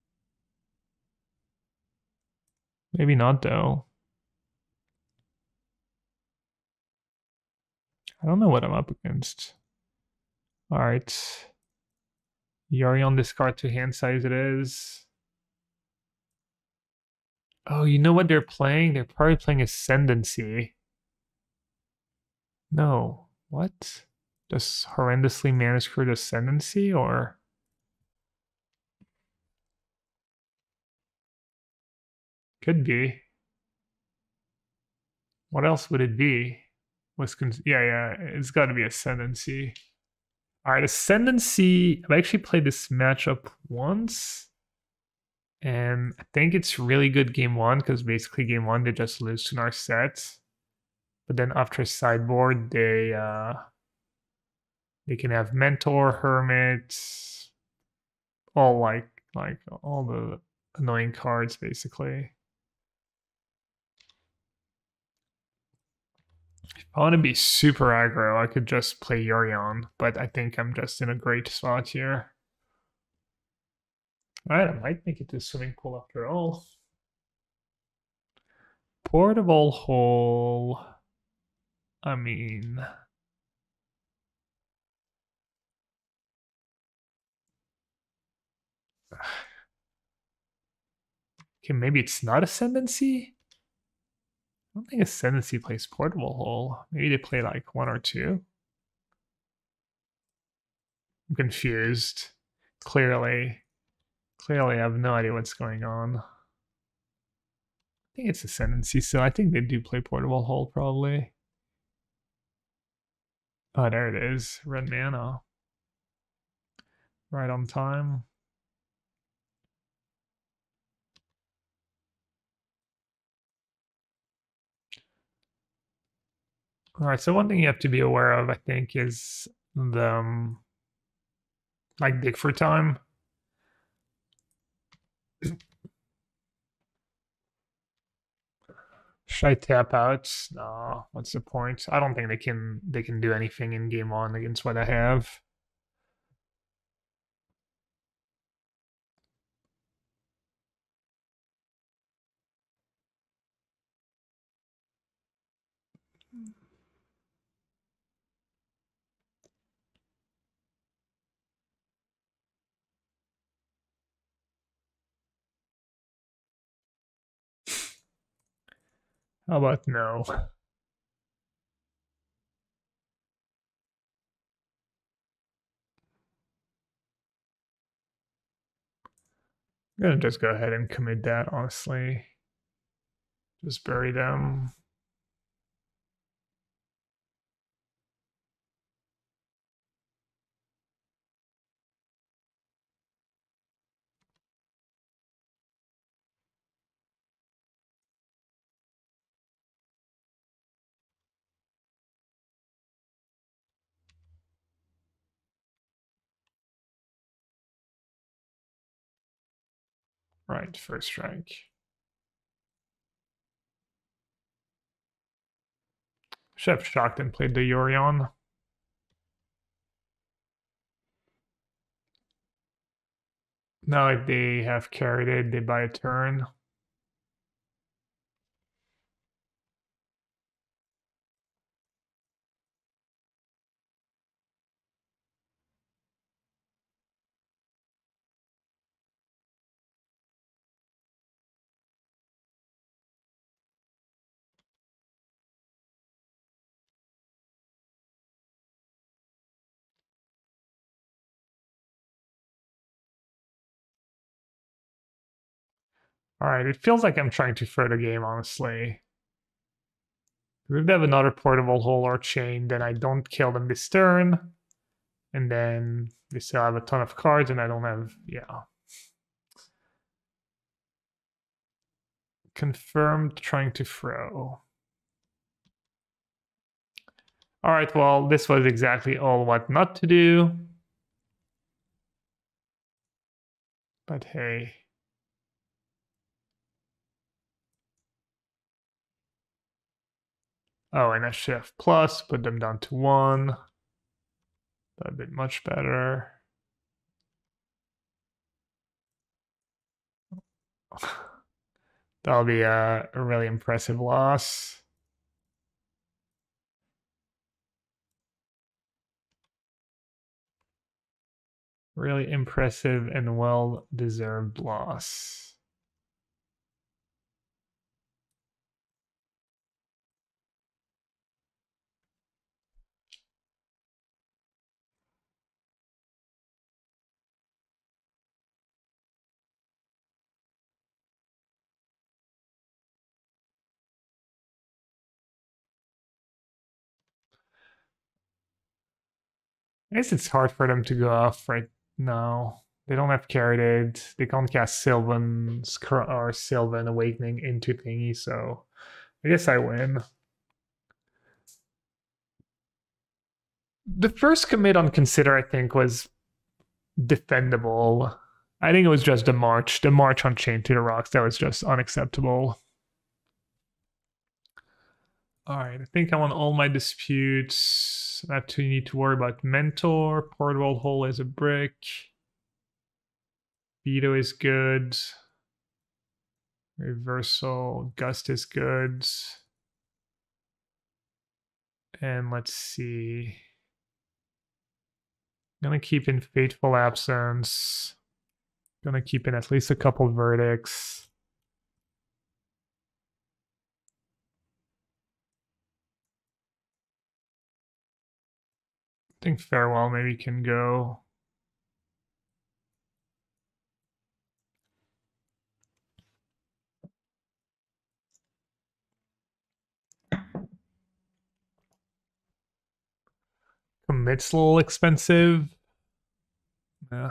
Maybe not though. I don't know what I'm up against. All right. Yorion discard to hand size it is. Oh, you know what they're playing? They're probably playing Ascendancy. No. What? Just horrendously manuscript Ascendancy or? Could be. What else would it be? Yeah, it's got to be Ascendancy. All right, Ascendancy. I've actually played this matchup once, and I think it's really good game one because basically game one they just lose to Narset, but then after sideboard they can have Mentor, Hermit, all like all the annoying cards basically. If I want to be super aggro, I could just play Yorion, but I think I'm just in a great spot here. Alright, I might make it to the swimming pool after all. Portable hole. I mean... Okay, maybe it's not Ascendancy? I don't think Ascendancy plays Portable Hole. Maybe they play like 1 or 2. I'm confused. Clearly I have no idea what's going on. I think it's Ascendancy, so I think they do play Portable Hole probably. Oh, there it is. Red mana. Right on time. All right, so one thing you have to be aware of, I think, is the like dig for time. Should I tap out? No, what's the point? I don't think they can do anything in game 1 against what I have. How about no? I'm gonna just go ahead and commit that, honestly. Just bury them. Right, first strike. Should have shocked and played the Yorion. Now if they have carried it, they buy a turn. All right, it feels like I'm trying to throw the game, honestly. If they have another Portable Hole or chain, then I don't kill them this turn. And then they still have a ton of cards and I don't have, yeah. Confirmed trying to throw. All right, well, this was exactly all what not to do. But hey. Oh, and a shift plus, put them down to 1. That'd be much better. That'll be a really impressive loss. Really impressive and well-deserved loss. I guess it's hard for them to go off right now. They don't have Carried. They can't cast Sylvan or Sylvan Awakening into thingy, so I guess I win. The first commit on Consider, I think, was defendable. I think it was just the march on Chain to the Rocks that was just unacceptable. All right, I think I want all my disputes. I have to need to worry about Mentor. Portable Hole is a brick. Veto is good. Reversal. Gust is good. And let's see. I'm gonna keep in Fateful Absence. Gonna keep in at least a couple verdicts. I think Farewell maybe can go. Commit's a little expensive. Yeah.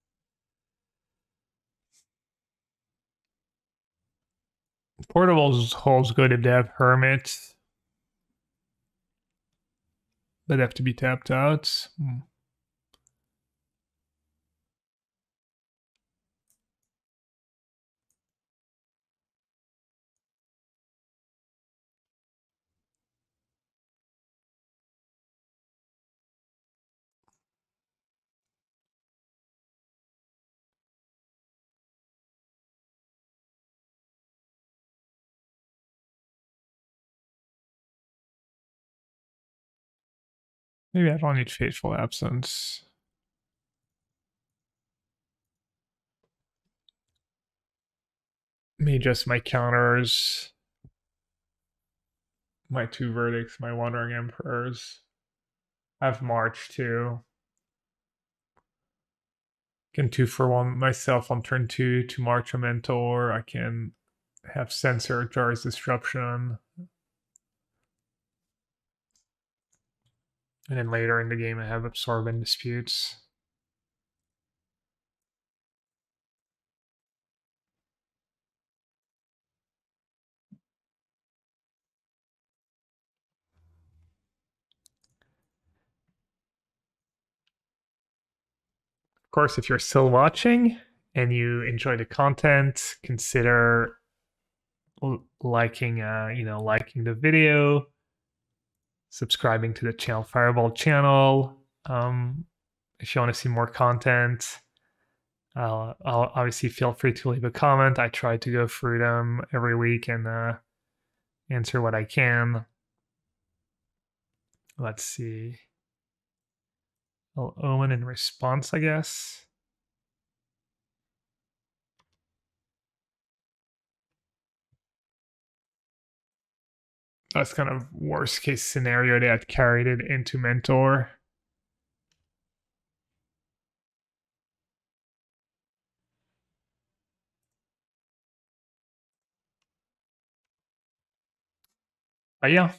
Portable's holds good if they have Hermit. But they have to be tapped out. Maybe I don't need Fateful Absence. Maybe just my counters. My 2 verdicts, my Wandering Emperors. I have March too. Can 2-for-1 myself on turn 2 to March a Mentor. I can have Censor, Jar's Disruption. And then later in the game I have Absorbent Disputes. Of course, if you're still watching and you enjoy the content, consider liking liking the video, subscribing to the Channel Fireball channel. If you want to see more content, I'll obviously feel free to leave a comment. I try to go through them every week and answer what I can. Let's see. Owen in response, I guess. That's kind of worst case scenario. They had carried it into Mentor. But yeah.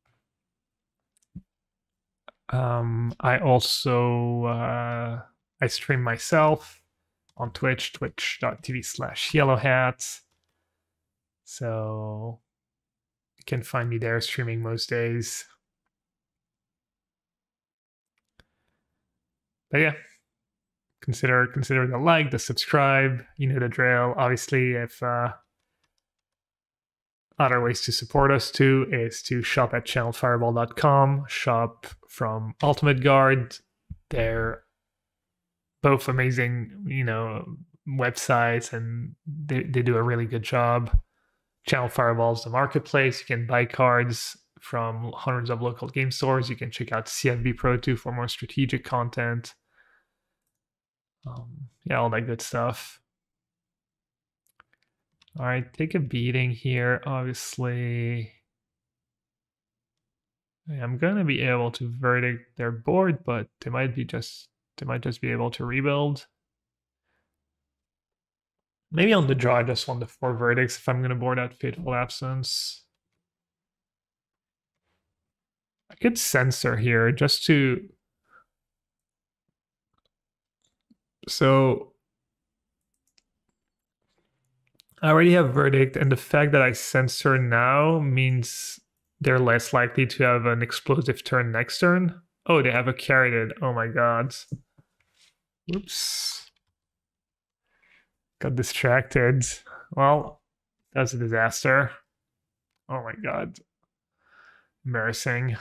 I also I stream myself on Twitch, twitch.tv/yellowhat. So you can find me there streaming most days. But yeah, consider the like, the subscribe. You know the drill. Obviously, if other ways to support us too is to shop at channelfireball.com, shop from Ultimate Guard. They're both amazing, websites, and they do a really good job. Channel Fireball is the marketplace. You can buy cards from hundreds of local game stores. You can check out CFB Pro 2 for more strategic content. Yeah, all that good stuff. All right, take a beating here. Obviously, I'm gonna be able to verdict their board, but they might just be able to rebuild. Maybe on the draw, I just want the 4 verdicts if I'm gonna board out Fateful Absence. I could Censor here just to. So I already have verdict, and the fact that I Censor now means they're less likely to have an explosive turn next turn. Oh, they have a carried it. Oh my god. Oops. Got distracted. Well, that's a disaster. Oh my god. Embarrassing.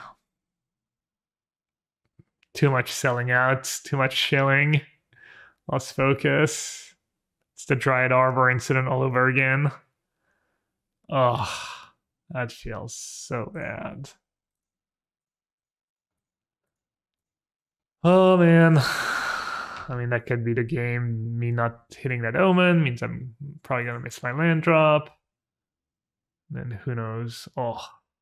Too much selling out, too much shilling. Lost focus. It's the Dryad Arbor incident all over again. Oh, that feels so bad. Oh man. I mean, that could be the game. Me not hitting that omen means I'm probably gonna miss my land drop. Then who knows? Oh,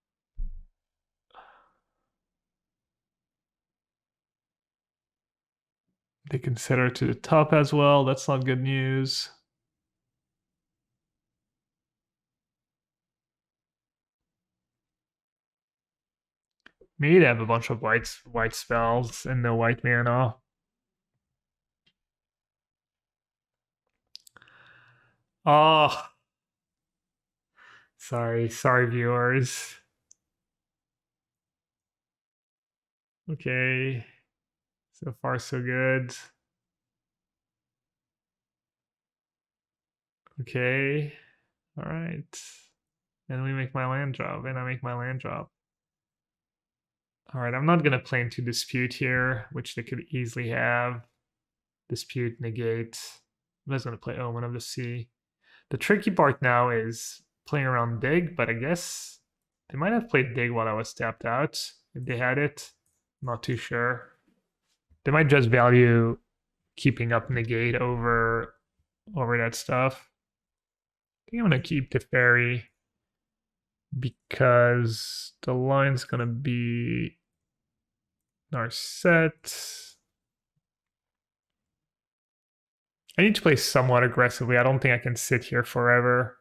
they consider to the top as well. That's not good news. Maybe they have a bunch of white spells and no white mana. Oh, sorry, viewers. Okay, so far so good. Okay, all right. And we make my land drop, and I make my land drop. All right, I'm not gonna play into dispute here, which they could easily have. Dispute, negate. I'm just gonna play Omen of the Sea. The tricky part now is playing around Dig, but I guess they might have played Dig while I was tapped out. If they had it, not too sure. They might just value keeping up negate over that stuff. I think I'm gonna keep the fairy because the line's gonna be Narset. I need to play somewhat aggressively. I don't think I can sit here forever.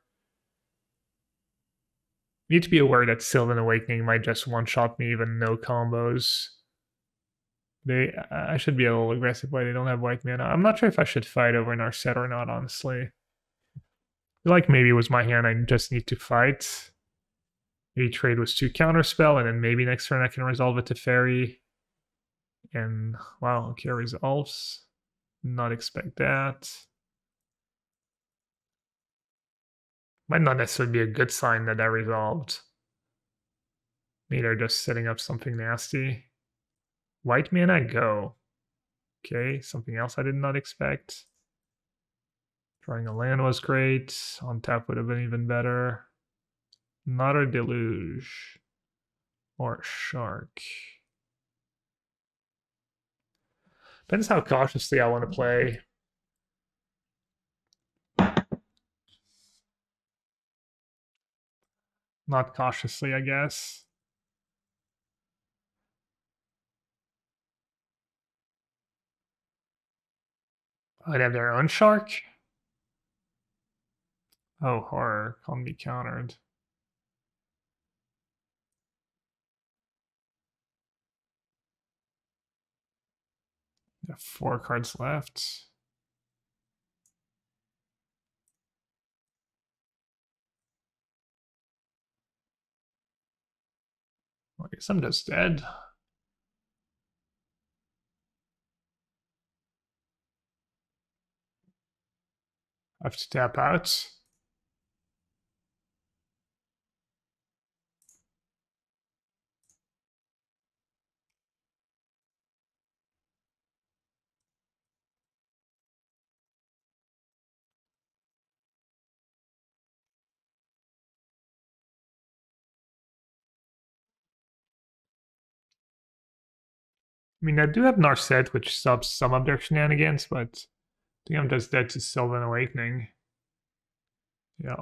Need to be aware that Sylvan Awakening might just one-shot me, even no combos. I should be a little aggressive, but they don't have white mana. I'm not sure if I should fight over Narset or not, honestly. I feel like maybe it was my hand, I just need to fight. Maybe trade was 2 counterspell, and then maybe next turn I can resolve it to fairy. And wow, okay, resolves. Not expect that. Might not necessarily be a good sign that resolved. Maybe they're just setting up something nasty. White mana, go. Okay, something else I did not expect. Drawing a land was great. On tap would have been even better. Not a deluge. Or a shark. Depends how cautiously I want to play. Not cautiously, I guess. I'd have their own shark. Oh, horror. Can't be countered. They have 4 cards left. I guess I'm just dead. I have to tap out. I mean, I do have Narset, which stops some of their shenanigans, but I think I'm just dead to Sylvan Awakening. Yeah.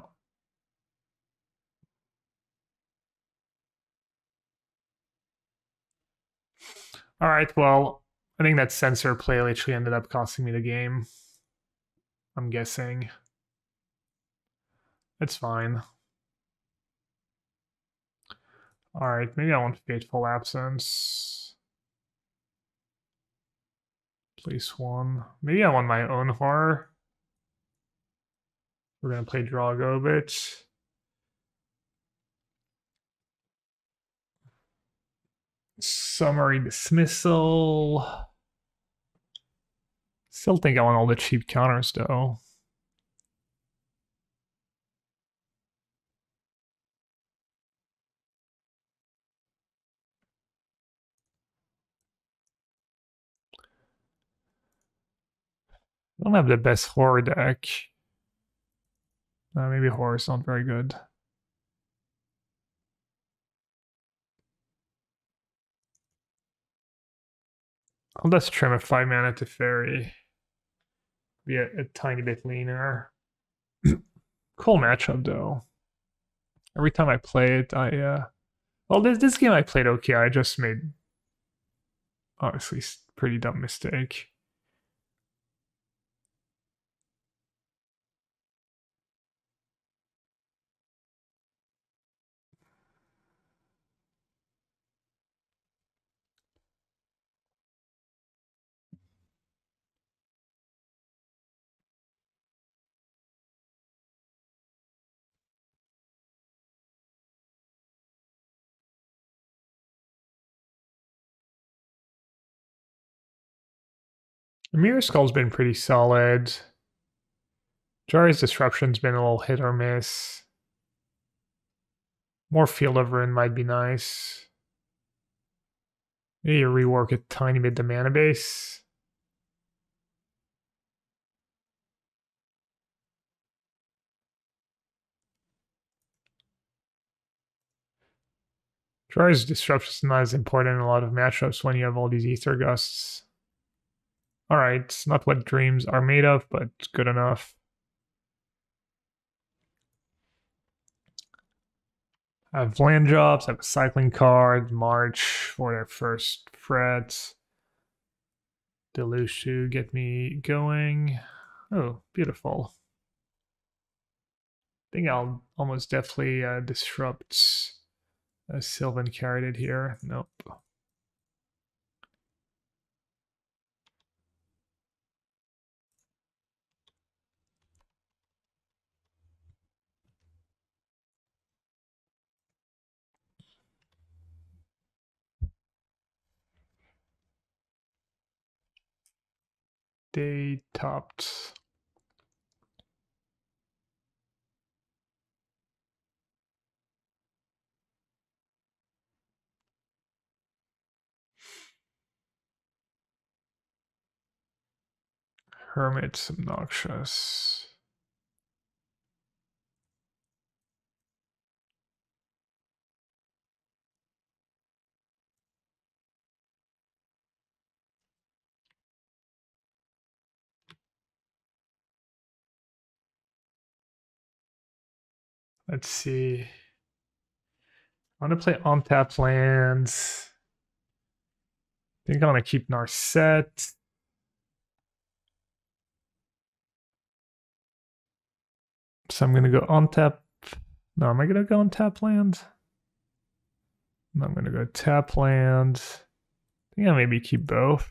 All right, well, I think that sensor play literally ended up costing me the game. I'm guessing. It's fine. All right, maybe I want Fateful Absence. Place 1. Maybe I want my own horror. We're gonna play Dragobit. Summary Dismissal. Still think I want all the cheap counters though. I don't have the best horror deck. Maybe horror's not very good. I'll just trim a 5 mana to fairy. Be a tiny bit leaner. Cool matchup though. Every time I play it, well, this game I played okay. I just made obviously pretty dumb mistake. Mirror Skull's been pretty solid. Jari's Disruption's been a little hit or miss. More Field of Ruin might be nice. Maybe you rework a tiny bit the mana base. Jari's Disruption is not as important in a lot of matchups when you have all these Ether Gusts. Alright, not what dreams are made of, but good enough. I have land drops, I have a cycling card, March for their first threat. Delushu, get me going. Oh, beautiful. I think I'll almost definitely disrupt Sylvan Caryatid here. Nope. They topped. Hermit's obnoxious. Let's see. I want to play on-tap lands. I think I want to keep Narset. So I'm going to go on-tap. No, am I going to go on-tap land? No, I'm going to go tap land. I think I'll maybe keep both.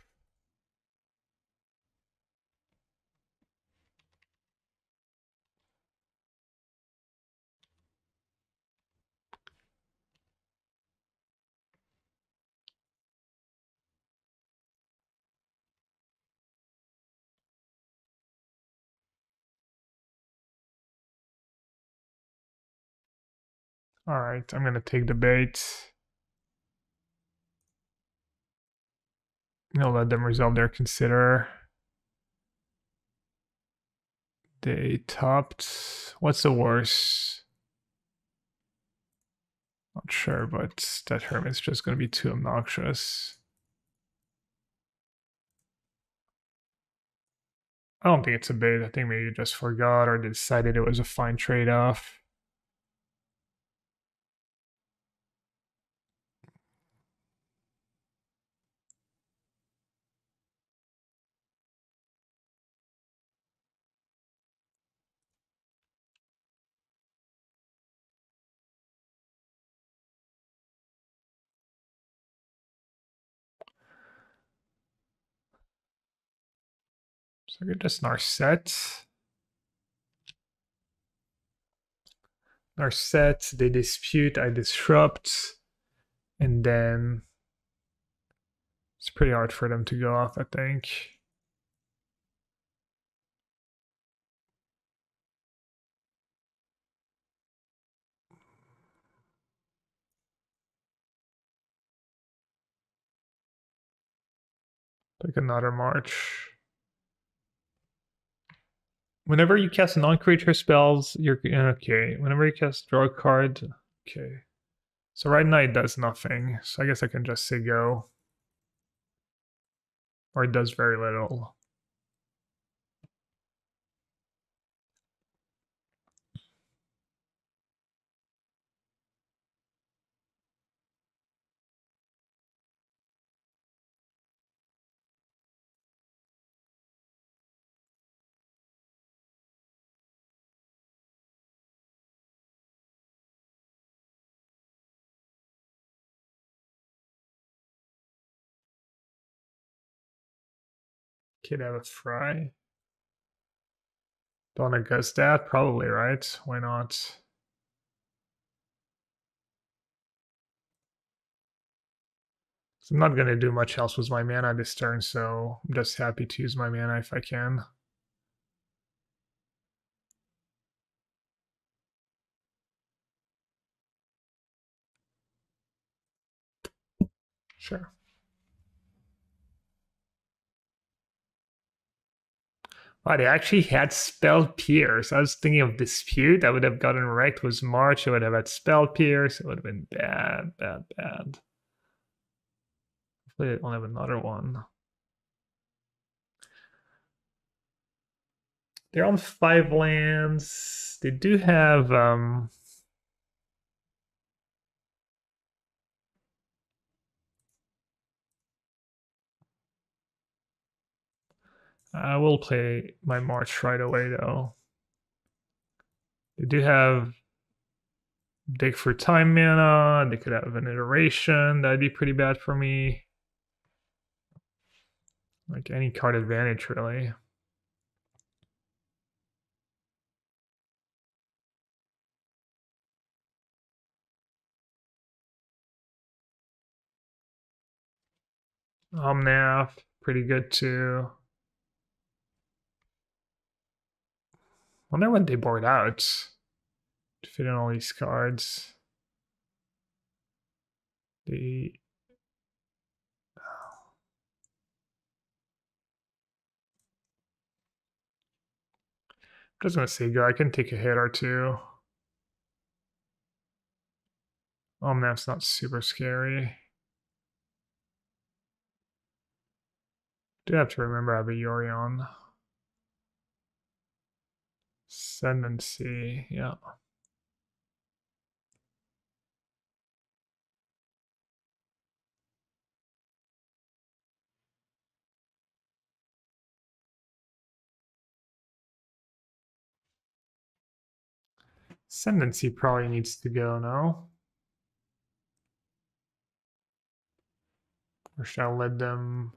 All right, I'm going to take the bait. I'll let them resolve their consider. They topped. What's the worst? Not sure, but that Hermit's just going to be too obnoxious. I don't think it's a bait. I think maybe you just forgot or decided it was a fine trade-off. So I could just Narset. Narset, they dispute, I disrupt, and then it's pretty hard for them to go off, I think. Take another March. Whenever you cast non-creature spells, you're okay. Whenever you cast draw a card, okay. So right now it does nothing. So I guess I can just say go. Or it does very little. Could have a fry. Don't want to ghost that? Probably, right? Why not? So I'm not going to do much else with my mana this turn, so I'm just happy to use my mana if I can. Sure. Wow, they actually had Spell Pierce. I was thinking of Dispute. I would have gotten wrecked with March. I would have had Spell Pierce. It would have been bad, bad, bad. Hopefully, I don't have another one. They're on 5 lands. They do have I will play my March right away though. They do have Dig for Time mana. They could have an iteration. That'd be pretty bad for me. Like any card advantage, really. Omnath, pretty good too. Wonder what they board out to fit in all these cards. The I'm just gonna say go. I can take a hit or two. Omnath's not super scary. Do have to remember I have a Yorion. Ascendancy, yeah. Ascendancy probably needs to go now. Or should I let them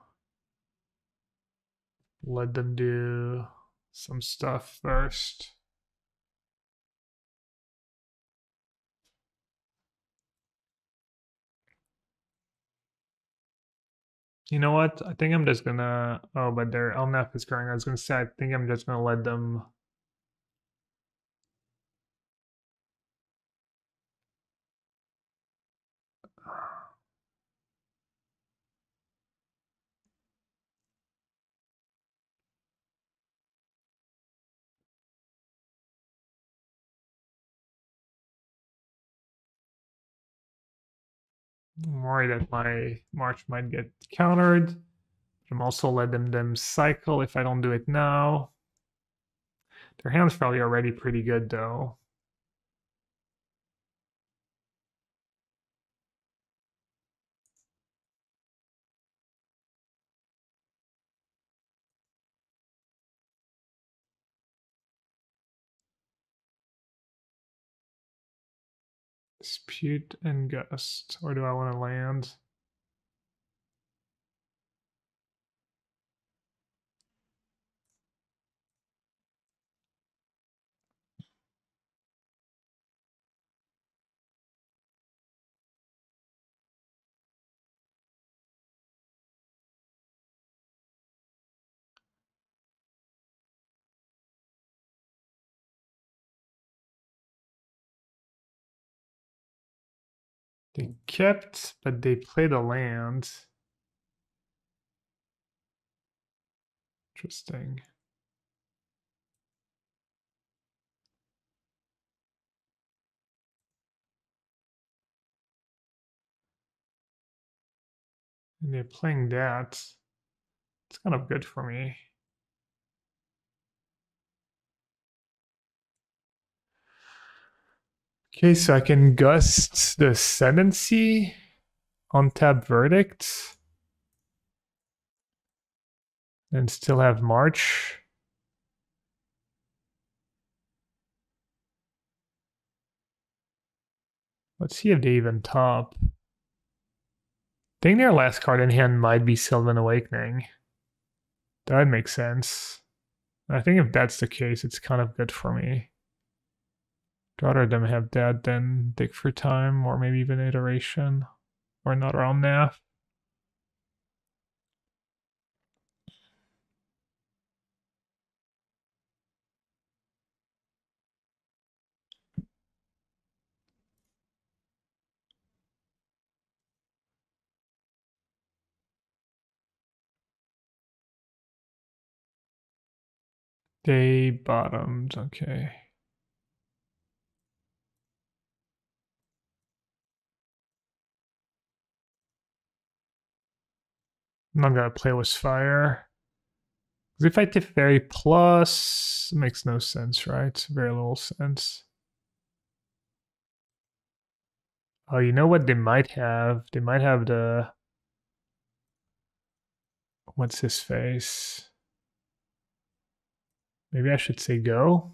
do some stuff first? You know what? I think I'm just gonna. Oh, but their Elnaf is growing. I was gonna say, I think I'm just gonna let them. I'm worried that my March might get countered. I'm also letting them cycle if I don't do it now. Their hand's probably already pretty good though. Dispute and Gust. Where do I want to land? They kept, but they played a land. Interesting. And they're playing that. It's kind of good for me. Okay, so I can gust the Ascendancy, untap Verdict, and still have March. Let's see if they even top. I think their last card in hand might be Sylvan Awakening. That would make sense. I think if that's the case, it's kind of good for me. I'd rather them have that than Dig for Time, or maybe even Iteration, or another Omnath. They bottomed, okay. I'm not gonna play with fire. Because if I Teferi plus, it makes no sense, right? Very little sense. Oh, you know what they might have? They might have the... What's his face? Maybe I should say go?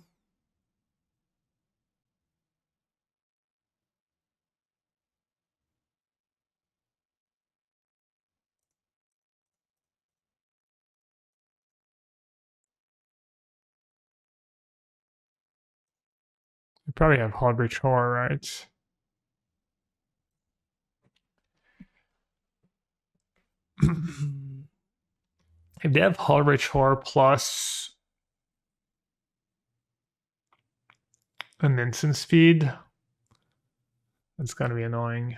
They probably have Hallbridge Horror, right? If they have Hallbridge Horror plus an instant speed, that's gonna be annoying.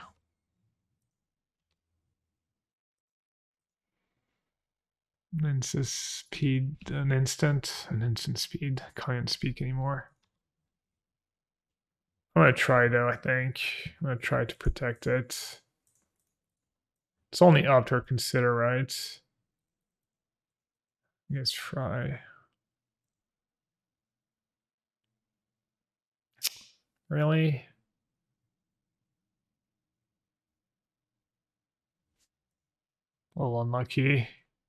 Instant speed, an instant speed. Can't speak anymore. I'm gonna try though, I think. I'm gonna try to protect it. It's only up to consider, right? Yes, try. Really? A little unlucky.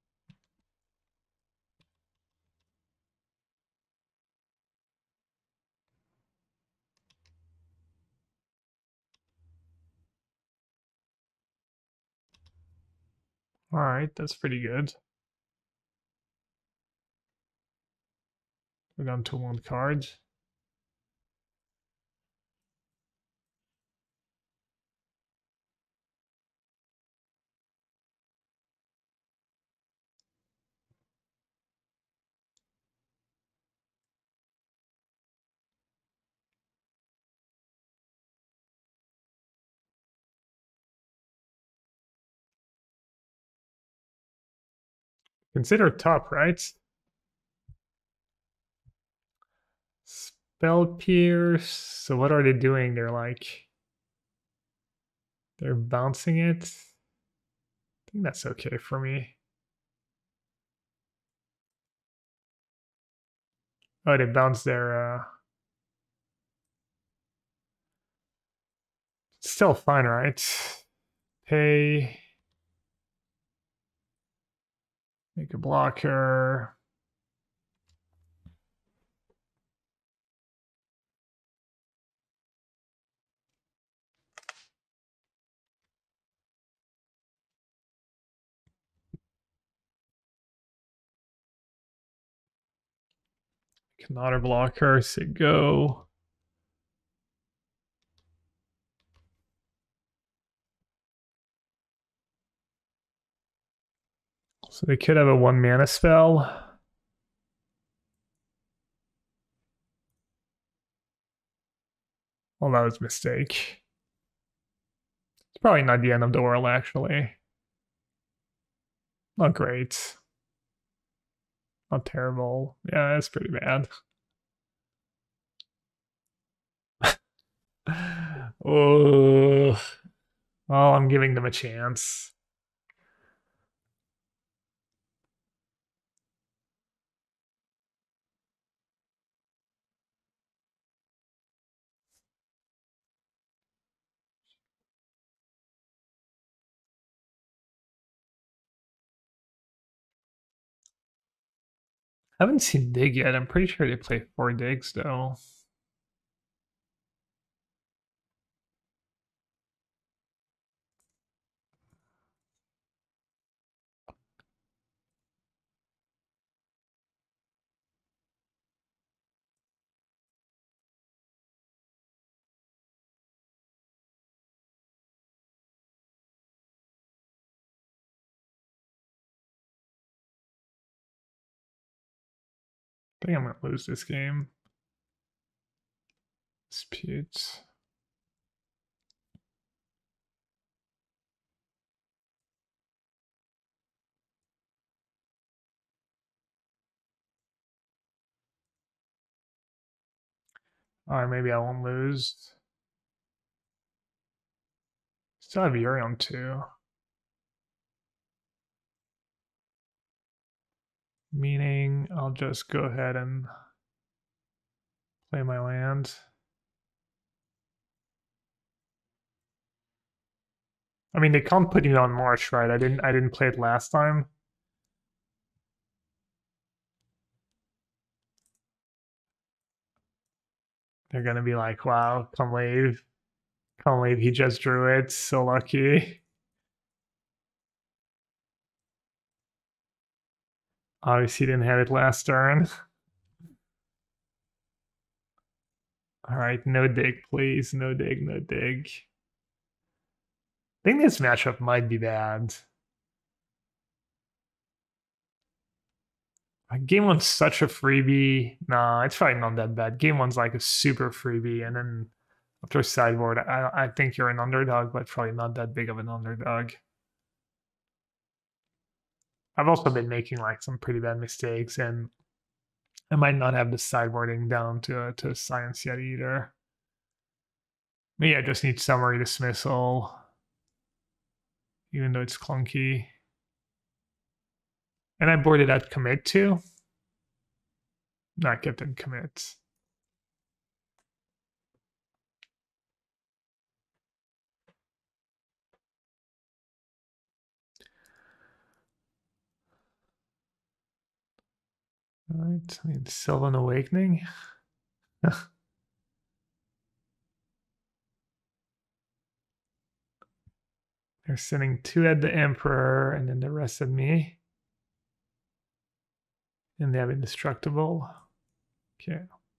Alright, that's pretty good. We're down to one card. Consider top, right? Spell Pierce. So what are they doing? They're bouncing it. I think that's okay for me. Oh, they bounced their still fine, right? Pay. Make a blocker. Another blocker. Say go. So they could have a 1-mana spell. Well, that was a mistake. It's probably not the end of the world, actually. Not great. Not terrible. Yeah, it's pretty bad. Oh, well, I'm giving them a chance. I haven't seen Dig yet. I'm pretty sure they play 4 Digs though. I think I'm gonna lose this game. Dispute. Alright, maybe I won't lose. Still have Yorion too. Meaning I'll just go ahead and play my land. I mean, they can't put it on March, right? I didn't play it last time. They're gonna be like, wow, can't believe he just drew it. So lucky. Obviously, he didn't have it last turn. All right, no dig, please. No dig, no dig. I think this matchup might be bad. Game one's such a freebie. Nah, it's probably not that bad. Game one's like a super freebie, and then after sideboard, I think you're an underdog, but probably not that big of an underdog. I've also been making like some pretty bad mistakes, and I might not have the sideboarding down to a science yet either. Maybe I just need summary dismissal, even though it's clunky. And I boarded at commit too. Not kept in commit. All right, I mean, Sylvan Awakening. They're sending 2 at the Emperor and then the rest of me. And they have Indestructible. Okay.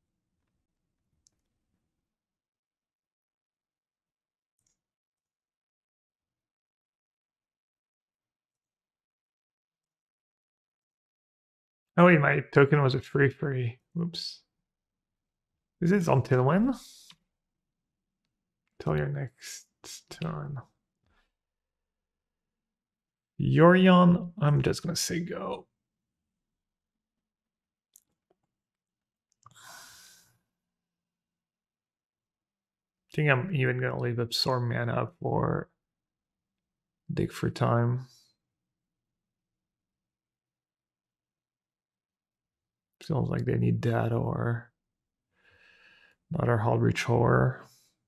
Oh wait, my token was a free. Oops. Is this until when? Till your next turn. Yorion, I'm just gonna say go. I think I'm even gonna leave Absorb Mana for Dig for Time. Feels like they need that or another Hallbreach Horror.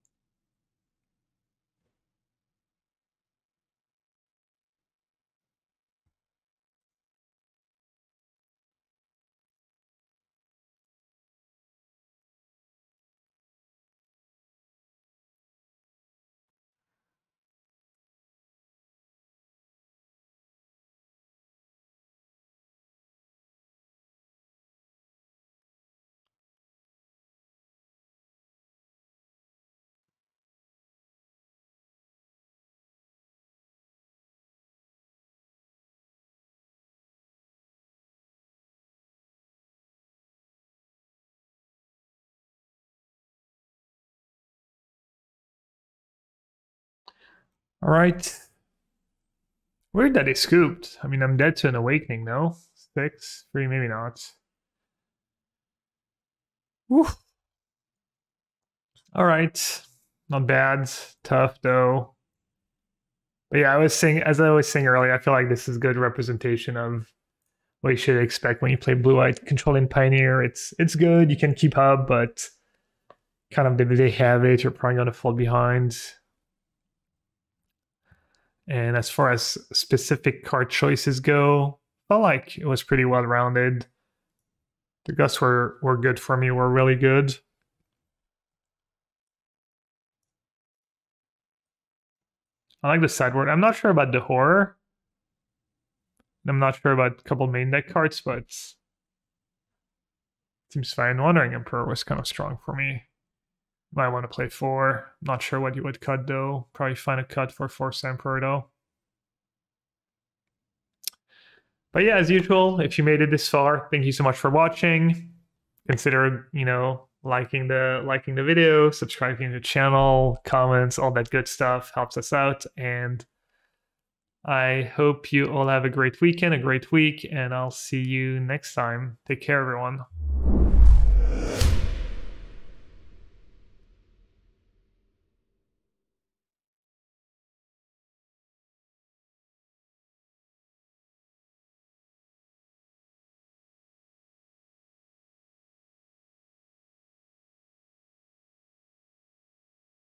All right. Weird that they scooped. I mean, I'm dead to an awakening, no? 6, 3, maybe not. Woo. All right. Not bad. Tough, though. But yeah, as I was saying earlier, I feel like this is good representation of what you should expect when you play blue-white controlling Pioneer. It's good. You can keep up, but kind of they have it, you're probably gonna fall behind. And as far as specific card choices go, I felt like it was pretty well rounded. The gusts were good for me, were really good. I like the sideboard. I'm not sure about the horror. I'm not sure about a couple main deck cards, but it seems fine. Wandering Emperor was kind of strong for me. Might want to play 4. Not sure what you would cut though. Probably find a cut for Force Emperor though. But yeah, as usual, if you made it this far, thank you so much for watching. Consider, liking the video, subscribing to the channel, comments, all that good stuff helps us out. And I hope you all have a great weekend, a great week, and I'll see you next time. Take care, everyone.